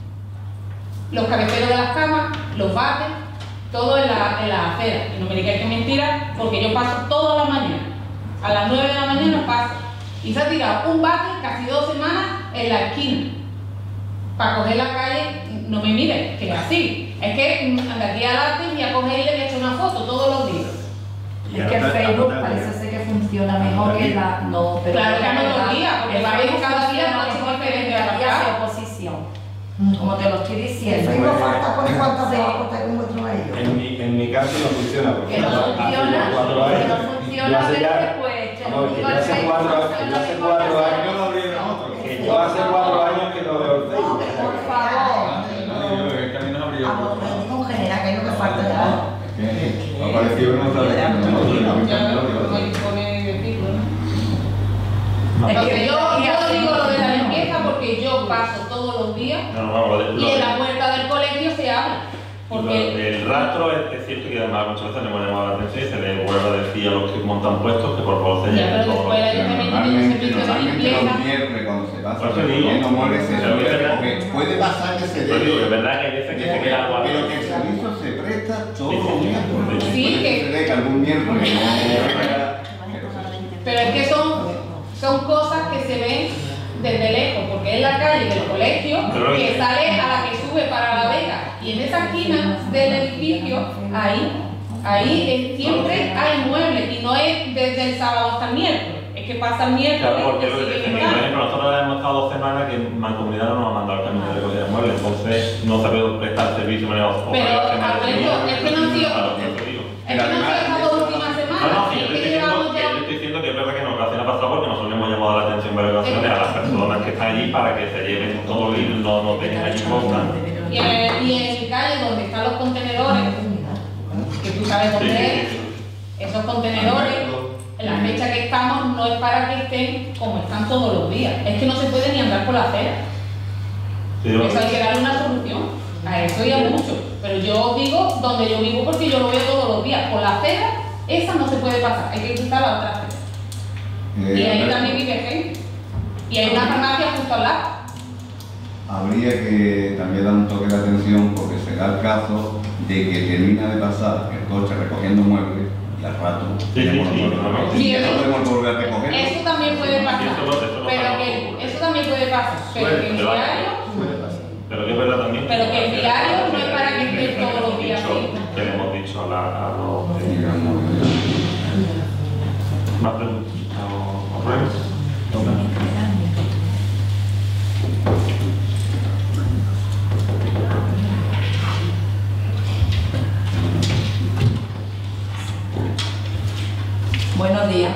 Los cabeceros de las camas, los bates, todo en la, en la acera. Y no me digáis que es mentira, porque yo paso toda la mañana. A las nueve de la mañana paso. Y se ha tirado un bate casi dos semanas en la esquina. Para coger la calle, no me miren, que es así. Es que mm, de aquí adelante voy a coger y le voy a echar una foto todos los días. Es que Facebook parece ser que funciona mejor que la... No, pero Claro que la no verdad, los días, porque el va a Facebook cada día funciona noche mejor que diferente la a la guía cara. de oposición. Como te lo estoy El diciendo. Facebook falta por cuántas Sí. fotos con vuestro marido. En mi, en mi caso no funciona, porque Que no hace funciona, ya cuatro que años. no Yo funciona, hace pero ya- después te lo vamos, que digo yo al hace Facebook, cuatro años, funciona yo hace mejor cuatro que años, Yo no abrieron otro. que yo hace cuatro años que no veo el Facebook. Por favor. El camino abrió. A vosotros en general, que es lo que falta ya. Ha aparecido en otra vez. Ya no me pone de pico, ¿no? Entonces yo, yo digo lo de la limpieza porque yo paso todos los días No, no, vamos, lo de- y lo en de- la puerta del colegio se habla. Lo Porque del rastro es, es cierto que además muchas veces le ponemos la atención y se le vuelve a decir a los que montan puestos que por favor se Ya, lleven pero todo. después la- Normalmente, normalmente los viernes cuando se pasa Por eso digo. no muere ese Pero es verdad. porque puede pasar que se Pero digo, dé. es verdad que hay veces que se queda algo Pero que el servicio se presta todos Sí, sí, los sí. miércoles. Sí, Puede que- suceder que algún miércoles no llega. Pero es que son, son cosas que se ven desde lejos, porque es la calle del colegio Pero- que sale a la que sube para la Vega. Y en esa esquina del edificio, ahí, ahí es- siempre hay muebles y no es desde el sábado hasta el miércoles. Es que pasa el miércoles Claro, porque y lo que te sigue decía, por estando. ejemplo, nosotros hemos estado dos semanas que Mancomunidad no nos ha mandado el camión de recogida de muebles, entonces no se ha podido prestar servicio de manera Pero, Alberto, es que no han sido- Claro, por eso digo. Es que no se ha dejado última semana. No, no, sí, es yo que estoy diciendo llevamos que, ya. yo estoy diciendo que es verdad que en ocasión ha pasado porque nosotros le hemos llamado la atención en varias ocasiones a las personas allí para que se lleven todo y no, no tengan allí cosas. Y en, y en mi calle, donde están los contenedores, que tú sabes dónde es, esos contenedores, en la fecha que estamos, no es para que estén como están todos los días. Es que no se puede ni andar por la acera. Sí, eso hay que darle una solución. A eso y a mucho. Pero yo digo donde yo vivo porque yo lo veo todos los días. Por la acera, esa no se puede pasar. Hay que cruzar la otra acera. Eh, Y ahí Alberto, también vive gente. Y hay una farmacia justo al lado. habría que también dar un toque de atención porque se da el caso de que termina de pasar el coche recogiendo muebles y al rato Sí, tenemos sí, sí, los muebles recogidos. sí, Y no eso- podemos volver a recoger. Eso también puede pasar. Eso no- eso no Pero pasa, que no. eso también puede pasar. Pero que en Pero- diario, Pero que es verdad también. pero que el diario no es para que esté todos los días así. Que le hemos dicho a, la, a los. Digamos, ¿Más preguntas o, o pruebas? Buenos días.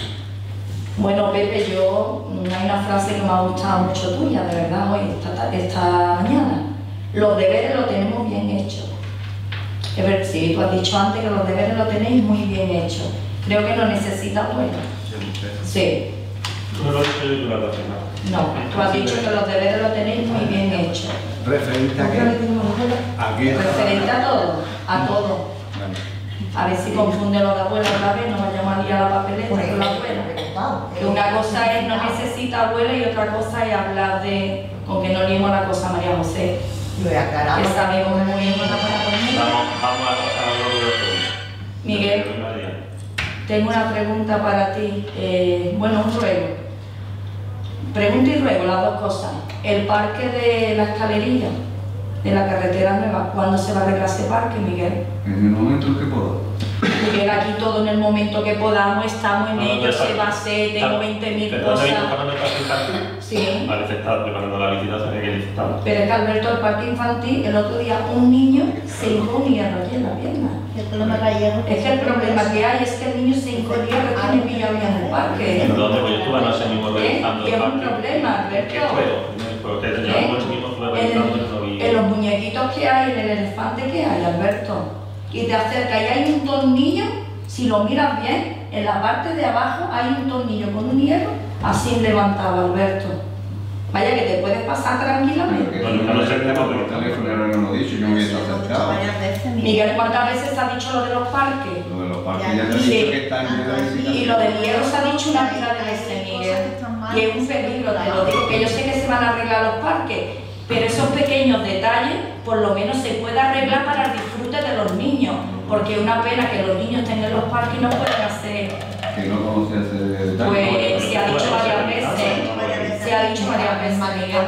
Bueno, Pepe, yo, hay una frase que me ha gustado mucho tuya, de verdad, hoy, esta, ta- esta mañana. Los deberes los tenemos bien hechos. Es ver, sí, tú has dicho antes que los deberes los tenéis muy bien hechos. Creo que lo necesitas bueno. Sí. No lo he dicho yo durante la semana. No, tú has dicho que los deberes los tenéis muy bien hechos. ¿Referente a qué? ¿A qué? Referente a todo, a todo. A ver si confunde lo de abuela otra vez, no vayamos a liar la papeleta con la abuela. Que una cosa es no necesita abuela y otra cosa es hablar de, con que no liemos la cosa María José. Lo he aclarado. Que sabemos muy bien. Vamos, vamos a, a lo de los Miguel, tengo una pregunta para ti. Eh, bueno, un ruego. Pregunta y ruego, las dos cosas. El parque de la escalerilla, de la carretera nueva, ¿cuándo se va a arreglar ese parque, Miguel? en el momento en que pueda. Miguel, aquí todo en el momento que podamos, estamos en No, ello, no, se no, va a hacer, tengo no, veinte mil ¿Pero no habéis cosas. buscado el parque infantil? Sí. Vale, se está preparando la licitación, hay que licitarla. Pero es que Alberto, el parque infantil, el otro día un niño se hincó un hierro aquí en la pierna. El problema que hay Es que el problema que hay es que el niño se hincó el hierro y tiene pillado ya en el parque. ¿En dónde? Pues yo estuve anoche mismo revisando ¿Qué el es un parque. problema, Alberto? ¿Qué juego? Porque yo anoche mismo estuve En, revisando y no vi. en los muñequitos que hay, en el elefante que hay, Alberto, y te acerca y hay un tornillo, si lo miras bien, en la parte de abajo hay un tornillo con un hierro así levantado, Alberto. Vaya que te puedes pasar tranquilamente. Bueno, no sé qué por teléfono no lo he dicho, yo me hubiese acercado. Miguel, ¿cuántas veces ha dicho lo de los parques? Lo de los parques ya te he Sí. dicho que está en medio de visita. Y lo del hierro se ha dicho una pila de veces, Miguel. Y es un peligro, te lo digo, que yo sé que se van a arreglar los parques, pero esos pequeños detalles por lo menos se puede arreglar para el disfrute de los niños, porque es una pena que los niños estén en los parques y no puedan hacer. Que no conoce ese detalle. Pues se ha dicho varias veces, se ha dicho varias veces, Miguel.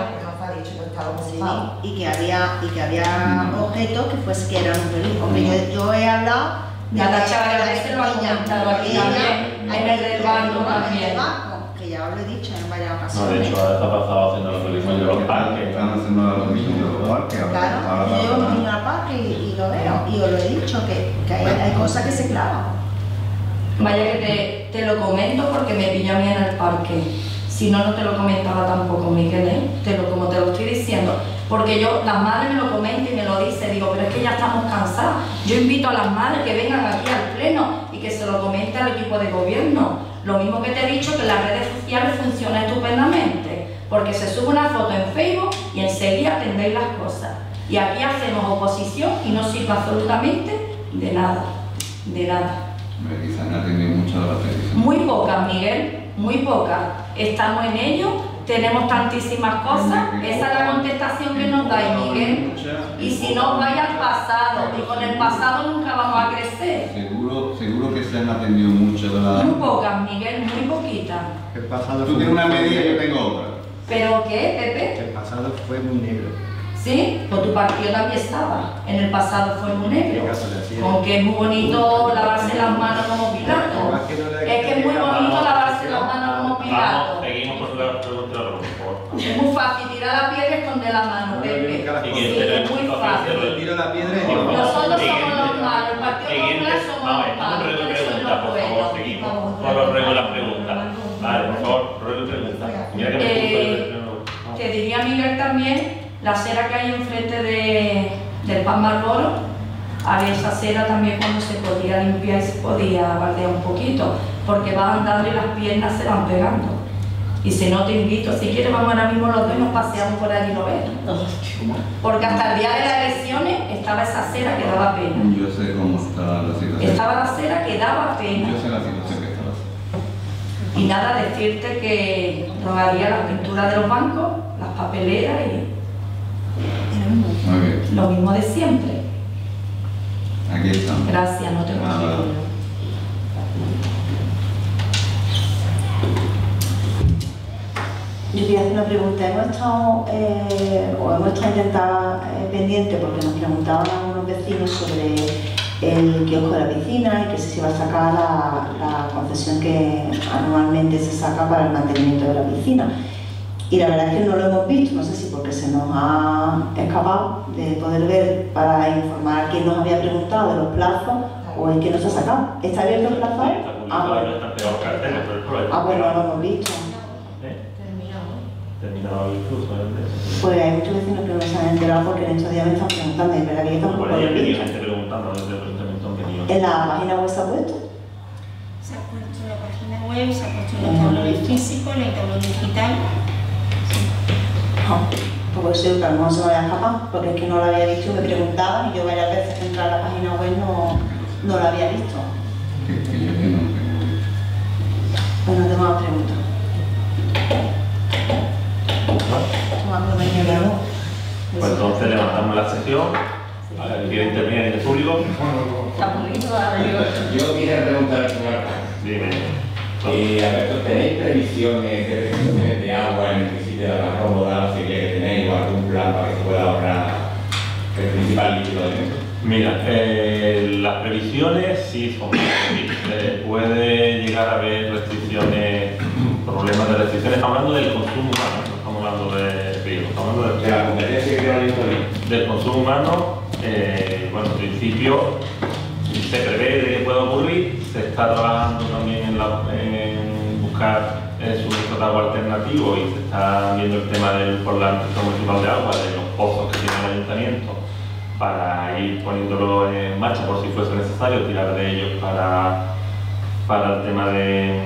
Sí, y que había, y que había objetos que, pues, que eran un peligro. Hombre, yo, yo he hablado de Natacha la- varias de la veces lo ha pequeña, comentado aquí ella, también, en el del barco también. que ya os lo he dicho en varias No, de ocasiones. hecho, ahora está pasado haciendo los películas de los parques. Están haciendo la revisión de los parques. ahora- Claro, ahora yo llevo para- un niño al parque y, y lo veo, y os lo he dicho, que, que hay, hay cosas que se clavan. Vaya que te, te lo comento porque me pilló a mí en el parque. Si no, no te lo comentaba tampoco, Miguel, ¿eh? Te lo, como te lo estoy diciendo. Porque yo, las madres me lo comentan y me lo dicen, digo, pero es que ya estamos cansadas. Yo invito a las madres que vengan aquí al pleno y que se lo comenten al equipo de gobierno. Lo mismo que te he dicho, que las redes sociales funcionan estupendamente. Porque se sube una foto en Facebook y enseguida tendréis las cosas. Y aquí hacemos oposición y no sirve absolutamente de nada. De nada. Hombre, quizás no ha tenido mucho de la petición. Muy pocas, Miguel, muy pocas. Estamos en ello, tenemos tantísimas cosas. Esa es la contestación que nos dais, Miguel. Y si no, vaya al pasado. Y con el pasado nunca vamos a crecer. Seguro, seguro que se han atendido mucho de la... Muy pocas, Miguel, muy poquitas. El pasado Tú tienes una medida, yo tengo otra. ¿Pero qué, Pepe? El pasado fue muy negro. ¿Sí? Pues tu partido también estaba. En el pasado fue muy negro. ¿Qué caso le hacía? Aunque es muy bonito lavarse las manos como Pilato. Además que no le- Es que es muy bonito Vamos, lavarse las manos como Vamos, Pilato. seguimos con la pregunta, por favor. Es muy fácil tirar la piedra y esconder la mano, Pepe. Y que Sí, pero es muy fácil. Tiro la piedra y Por digo, favor, Nosotros somos siguiente- los malos, el Partido siguiente- Popular somos vamos, los estamos malos, ruego ustedes son pregunta, los por favor, buenos. seguimos. Por favor, ruego la pregunta. Vale, por favor, ruego pregunta. Mira que me Eh, gusta el- Yo La acera que hay enfrente de, del Pan Marlboro, había esa acera también cuando se podía limpiar y se podía bardear un poquito, porque vas andando y las piernas se van pegando. Y si no, te invito, si quieres vamos ahora mismo los dos y nos paseamos por allí y lo ves. Porque hasta el día de las elecciones estaba esa acera que daba pena. Yo sé cómo está la situación. Estaba la acera que daba pena. Yo sé la situación que está la Y nada, decirte que rogaría las pinturas de los bancos, las papeleras y Muy bien. lo mismo de siempre. Aquí estamos. Gracias, no te Nada. Yo quería hacer una pregunta. Hemos estado, eh, o hemos estado intentando eh, pendiente porque nos preguntaban algunos vecinos sobre el kiosco de la piscina y que si se iba a sacar la, la concesión que anualmente se saca para el mantenimiento de la piscina. Y la verdad es que no lo hemos visto, no sé si porque se nos ha escapado de poder ver para informar a quien nos había preguntado de los plazos o el que no se ha sacado. ¿Está abierto el plazo? Ah, bueno. Ah, bueno, no lo hemos visto. Terminado el curso, ¿eh? Pues hay muchos vecinos que no se han enterado porque en estos días me están preguntando, y es verdad que yo tampoco Por lo ahí he ha venido visto. gente preguntando desde el ayuntamiento han venido. ¿En la página web se ha puesto? Se ha puesto en la página web, se ha puesto en los tablones físicos, en el tablón digital. No, pues sí, pero no se me había escapado, porque es que no lo había visto, me preguntaban y yo varias veces que entraba a la página web no, no lo había visto. Que, que yo que no tengo. Pues no tengo más preguntas. Pues entonces levantamos la sesión. A ver, ¿quiere intervenir en el público? Yo quisiera preguntar al señor Dime. Eh, Alberto, ¿tenéis previsiones de restricciones de agua en el municipio de la Rómoda, la sequía que tenéis, o algún plan para que se pueda ahorrar el principal líquido de esto? Mira, eh, las previsiones sí son eh, puede llegar a haber restricciones, problemas de restricciones. Estamos hablando del consumo humano, no estamos hablando de riego, estamos hablando de, De la competencia que tiene el ayuntamiento. del consumo humano. Eh, bueno, en principio se prevé de que pueda ocurrir, se está trabajando también en, la, en buscar el suministro de agua alternativo y se está viendo el tema del por la Administración Municipal de Agua, de los pozos que tiene el ayuntamiento, para ir poniéndolo en marcha por si fuese necesario, tirar de ellos para, para el tema de,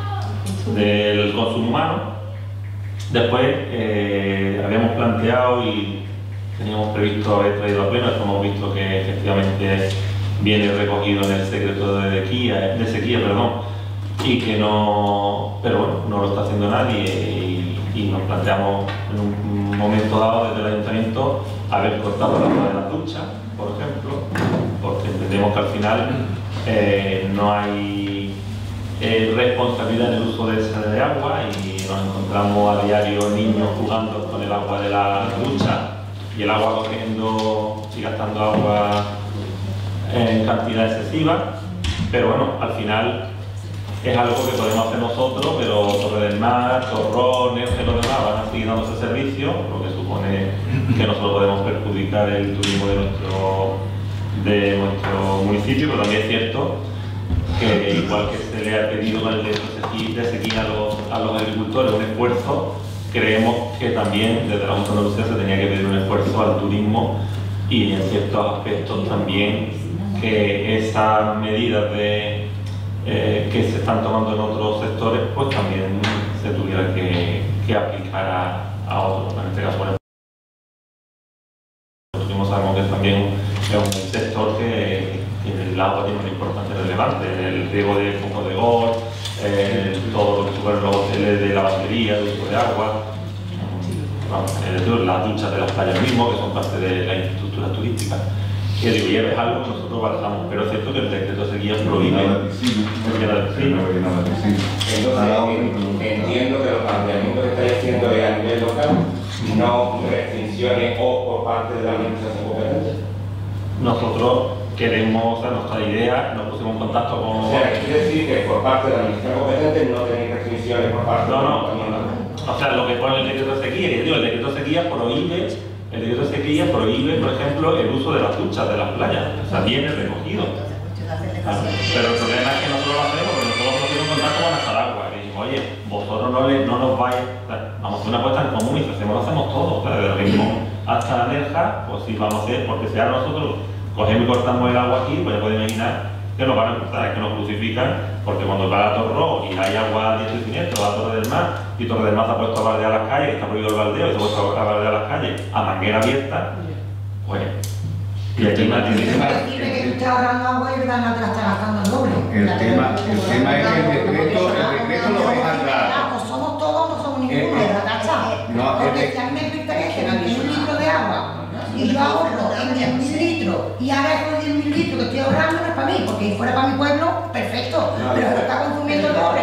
del consumo humano. Después eh, habíamos planteado y teníamos previsto haber traído a pleno, esto hemos visto que efectivamente viene recogido en el secreto de sequía, de sequía perdón, y que no, pero bueno, no lo está haciendo nadie y, y nos planteamos en un momento dado desde el ayuntamiento haber cortado la agua de la ducha, por ejemplo, porque entendemos que al final eh, no hay eh, responsabilidad en el uso de esa de agua y nos encontramos a diario niños jugando con el agua de la ducha y el agua cogiendo y gastando agua en cantidad excesiva, pero bueno, al final es algo que podemos hacer nosotros, pero Torre del Mar, Torrones, que los demás van a seguir dando ese servicio, lo que supone que nosotros podemos perjudicar el turismo de nuestro, de nuestro municipio, pero también es cierto que igual que se le ha pedido con el derecho de sequía a los, a los agricultores un esfuerzo, creemos que también desde la Junta de Andalucía se tenía que pedir un esfuerzo al turismo y en ciertos aspectos también que esas medidas de, eh, que se están tomando en otros sectores pues también se tuviera que, que aplicar a, a otros, en este caso bueno, el turismo sabemos que también es un sector que, que el agua tiene una importancia relevante, el riego de focos de golf, eh, todo lo que supone los hoteles de lavandería, el uso de agua, vamos, eh, las duchas de las playas mismo, que son parte de la infraestructura turística. Y digo, ya es algo que nosotros barajamos, pero es cierto que el decreto de sequía prohíbe la piscina. Entonces, entiendo que los planteamientos que estáis haciendo es a nivel local, no restricciones o por parte de la administración competente. Nosotros queremos, o sea, nuestra idea, nos pusimos en contacto con... O sea, quiere decir que por parte de la administración competente no tenéis restricciones por parte no, de la no, administración. o sea, lo que pone el decreto de sequía, que digo, el decreto de sequía prohíbe, el decreto de sequía prohíbe, por ejemplo, el uso de las duchas de las playas, o sea, viene recogido. Claro. Pero el problema es que nosotros lo hacemos porque nosotros nos pusimos en contacto con Azaragua y dijimos, oye, vosotros no, le, no nos vais, vamos a hacer una apuesta en común y si hacemos, lo hacemos todos, o sea, del ritmo. hasta Nerja, pues sí vamos a hacer, porque si ahora nosotros cogemos y cortamos el agua aquí, pues ya podéis imaginar que nos van a empezar, es que nos crucifican, porque cuando va a Torró y hay agua diestro y siniestro, va a Torre del Mar, y Torre del Mar se ha puesto a baldear las calles, que está prohibido el baldeo, y se ha puesto a baldear las calles a manguera abierta, pues... Y aquí no tiene Decirme que tú estás ahorrando agua y verdad no te la estás gastando el doble. El tema, el tema es que el decreto, el decreto lo vais a entrar. No somos todos, no somos ninguno, ¿verdad, Cacha? No, Porque si a mí me gustaría que me un litro de agua y yo ahorro en diez mil litros y ahora esos diez mil litros que estoy ahorrando no es para mí, porque si fuera para mi pueblo, perfecto, pero lo está consumiendo el doble.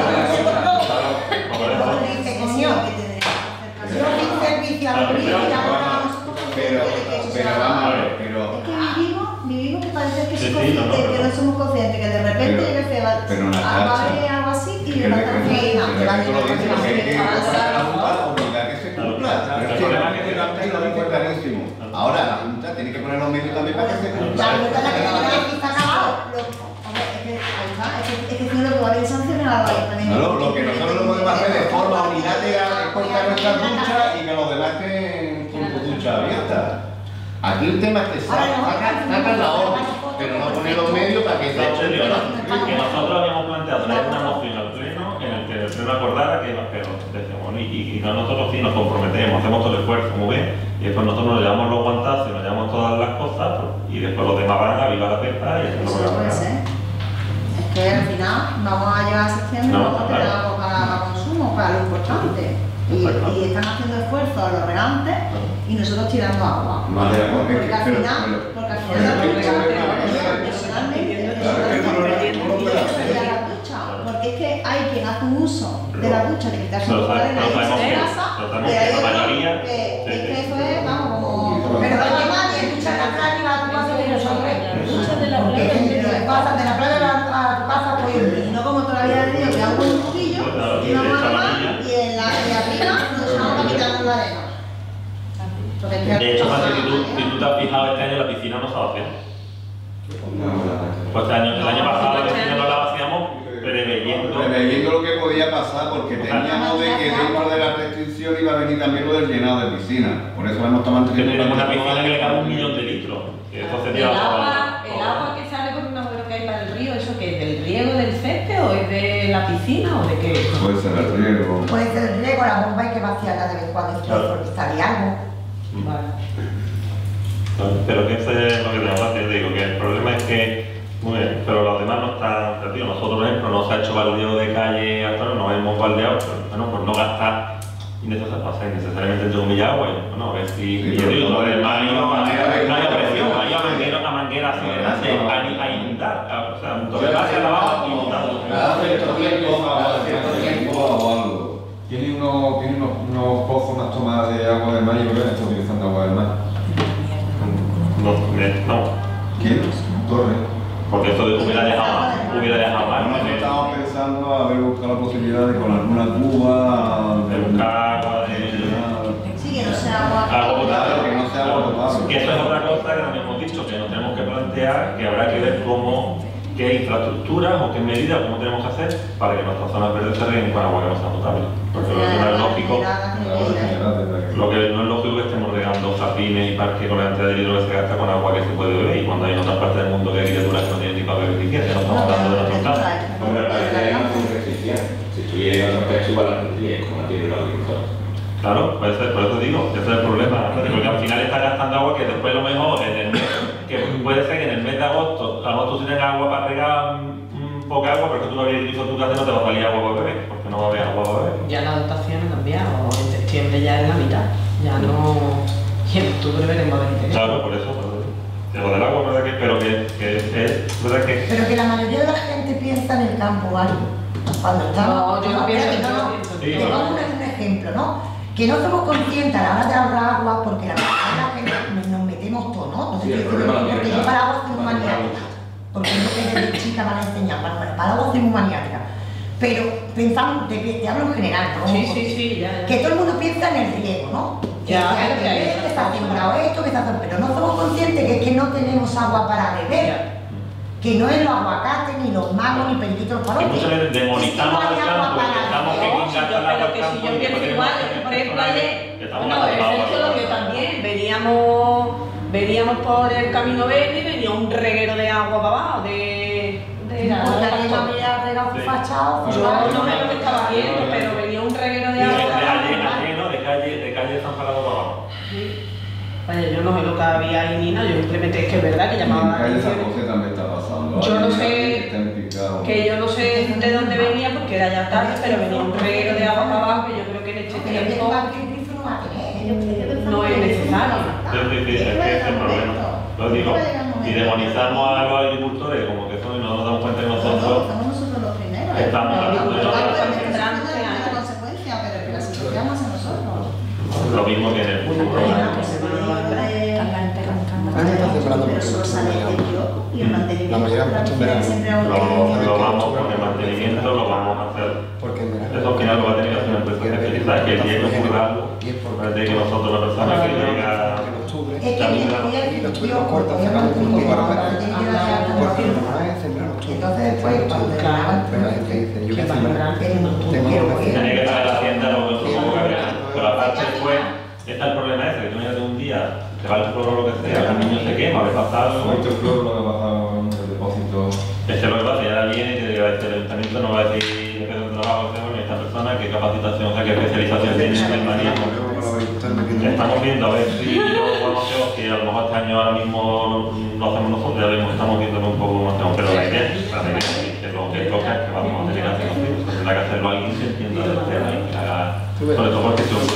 Dice, coño, yo di servicio a los niños y ahora Pero, pero vamos a ver, pero... Es que vivimos, vivimos que parece que, Sí, somos sí, no, conscientes, no, que no. no somos conscientes, que de repente Pero- yo que sé, va- pero Natacha, apague algo así y El le va a decreto estar el fina, que va a decreto lo llegar dice con que hay que la pasar a la Junta obligar que se cumpla. Pero es que la Junta lo dice clarísimo. Ahora la Junta tiene que poner los medios también para que se cumpla. La verdad es que no me está acabado. Hombre, es que, ahí está, es que, es que si no lo que va a haber sancionado ahí también. No, no, lo que nosotros no podemos hacer de forma unilateral es cortar nuestra ducha y que los demás estén con su ducha abierta. Aquí el tema es que sacan la orden, pero no poner los medios para que De hecho, yo, que nosotros habíamos planteado traer una moción al Pleno en el que el Pleno acordara que iba a hacer, decíamos, y, y, y nosotros sí nos comprometemos, hacemos todo el esfuerzo, muy bien, y después nosotros nos llevamos los guantazos y nos llevamos todas las cosas, y después los demás van a viva la fiesta y eso es lo que Eso va a puede pasar. ser. Es que al final vamos a llegar a septiembre y No, vamos a tener claro. algo para, para consumo, para lo importante. Y, y están haciendo esfuerzos a los regantes y nosotros tirando agua. Madre mía, Porque es al que- pero- final, pero- porque al pero final es que la ducha, el problema es yo ese. personalmente, yo Claro, es que tú no lo- personalmente, tú no lo yo puedes prefiero hacer. la ducha, porque es que hay quien hace un uso de la ducha, de quitarse Pero un poco de sabemos- la pero sabemos de que- grasa, pero sabemos y que hay la otros mayoría- que, que sí, es que sí. eso es, vamos, como... Pero no hay nadie escucha la playa y va a tu casa y los hombres. Porque te pasas de la playa a tu casa pues Y no como todavía he tenido que hago un poquillo, y vamos a tomar, y en la y arriba nos echamos a quitarnos la arena. Porque es que- De hecho, José, si tú, si tú te has fijado, este año la piscina no se vacía. Pues este año, el año pasado la piscina no la vaciamos, preveyendo. Preveyendo lo que podía pasar, porque teníamos de que dentro de la restricción iba a venir también lo del llenado de piscina. Por eso hemos estado Que manteniendo tenemos una piscina que le cabe un millón de litros. Y eso se El tira agua, el agua que sale por un agujero que hay para el río, ¿eso qué es? ¿Del riego del césped o es de la piscina o de qué es? Puede ser el riego. puede ser el riego, la bomba hay que vaciarla de vez en cuando Claro. porque sale algo. Pero que ese es lo que tenemos que hacer, digo, que el problema es que, muy bien, pero los demás no están perdidos. Nosotros, por ejemplo, no se ha hecho baldeo de calle hasta ahora, no hemos baldeado, pero bueno, pues no gastar innecesaria- o sea, innecesariamente entre un y agua, y bueno, a ver si, Sí, y yo pero digo, no, lo del mar, no, no, no, no haya no, presión, no, haya manguera, a manguera así, no, así, no, a, a inundar, o sea, un toque de lavado y inundando. Cada cierto tiempo, cada cierto tiempo o algo. Tiene unos, tiene unos, unos pozos, unas tomas de agua del mar y yo creo que está utilizando agua del mar. No, me- no, ¿Quién? Torre. porque esto de hubiera dejado, hubiera dejado mal, Nosotros de estamos pensando a ver buscar la posibilidad de con alguna cuba, de buscar agua, de... Sí, que no sea agua. Agua potable, que no sea agua potable. que eso es otra cosa que también hemos dicho, que nos tenemos que plantear, que habrá que ver cómo, qué infraestructuras o qué medidas, cómo tenemos que hacer para que nuestras zonas verdes se rieguen con agua que no sea potable. Porque lo que no es lógico, lo que no es lógico es que estemos regando jardines y parques con la cantidad de litros que se gasta con agua que se puede beber, y cuando hay en otras partes del mundo que hay criaturas que no tienen ni para beber siquiera, que no estamos hablando de nuestros casos. Hombre, parece que no tiene restricción. Si tuviera otro texto, igual la tendría, como la tiene la agricultura. Claro, puede ser, por eso digo, ese es el problema, porque al final está gastando agua que después lo mejor en el mes, que puede ser que en el mes de agosto, a lo mejor tú tienes agua para regar mm, poca agua, pero que tú no habías utilizado tu casa y no te va a salir agua para beber, porque no va a haber agua para beber. Ya la dotación ha cambiado, en septiembre ya es la mitad, ya no... Y en octubre veremos a ver qué. Claro, por eso, por eso. Lo del agua, ¿verdad que? Pero que, que es, ¿verdad que? Pero que la mayoría de la gente piensa en el campo, ¿vale? Cuando estamos... No, yo no pienso, espérate, yo no no, pienso. Te Sí, pongo no. un ejemplo, ¿no? Que no somos conscientes a la hora de ahorrar agua porque la mayoría de la gente nos, nos metemos todo, ¿no? No sé Sí, el qué problema decir, lo porque tiene yo claro. para agua soy muy maniática. Porque es lo que desde chica van a enseñar, para, para agua soy muy maniática. Pero pensamos, te, te hablo en general, ¿no? Sí, sí, sí, ya, ya. Que todo el mundo piensa en el riego, ¿no? Que Ya, se pero que hay que otras se ha cosas. sembrado esto, que se ha pero no somos conscientes que es que no tenemos agua para beber. Que no es los aguacates, ni los mangos, ni periquitos los Que palotes. muchas veces demonizamos Es que al no hay agua campo, para pensamos que beber. quien gasta el agua Pero al que si campo yo y pienso después igual, tenemos por ejemplo, personas ayer, que estamos no, es acostumbrados hecho a lo que eso. también, venía veníamos, veníamos por el camino verde y venía un reguero de agua para abajo, de... de la, Porque de aquí no había regado fachado. Yo no sé lo que estaba viendo, pero venía un reguero de De agua de para calle, abajo. calle, ¿no? De calle, de calle San Palado para abajo. Vaya, yo no sé lo que había ahí ni nada, yo simplemente es que es verdad que llamaba la En calle San atención. José también está pasando. Yo no Hay sé, alguien que está implicado. que yo no sé de dónde venía porque era ya tarde, pero venía un reguero de agua para abajo que yo creo que en este tiempo no es necesario. Es que ese es el problema. Lo digo, y demonizamos a los agricultores como que son y no nos damos cuenta que nosotros estamos tratando de lo mismo que en el futuro. La mayoría de puesto en verano. Lo, lo vamos con el mantenimiento, lo vamos a hacer. Eso al final lo va a tener que hacer una empresa especializada, que el día que ocurra algo, parece que nosotros, la persona que llega Y los tuyos cortas sacamos un poco para ver. Porque lo normal es sembrar octubre. Entonces después, cuando Pero la gente dice, yo voy a sembrar. Tengo que tiene que estar en la hacienda lo que un poco cabreado. Pero aparte después está el problema ese, que tú imagínate un día, te va el cloro o lo que sea, el niño se quema, ve pasado. Mucho cloro lo que ha pasado en el depósito. Este lo que pasa, y ahora viene y te va a decir, el ayuntamiento no va a decir qué trabajo hacemos ni esta persona, qué capacitación, o sea, qué especialización tiene en el manejo. Estamos viendo a ver si lo podemos hacer, que a lo mejor este año ahora mismo lo hacemos nosotros, ya vemos, estamos viendo un poco cómo hacemos, pero la idea, la idea es que lo que toca es que vamos a tener que hacer nosotros, tendrá que hacerlo alguien que entienda del tema y que haga, sobre todo porque si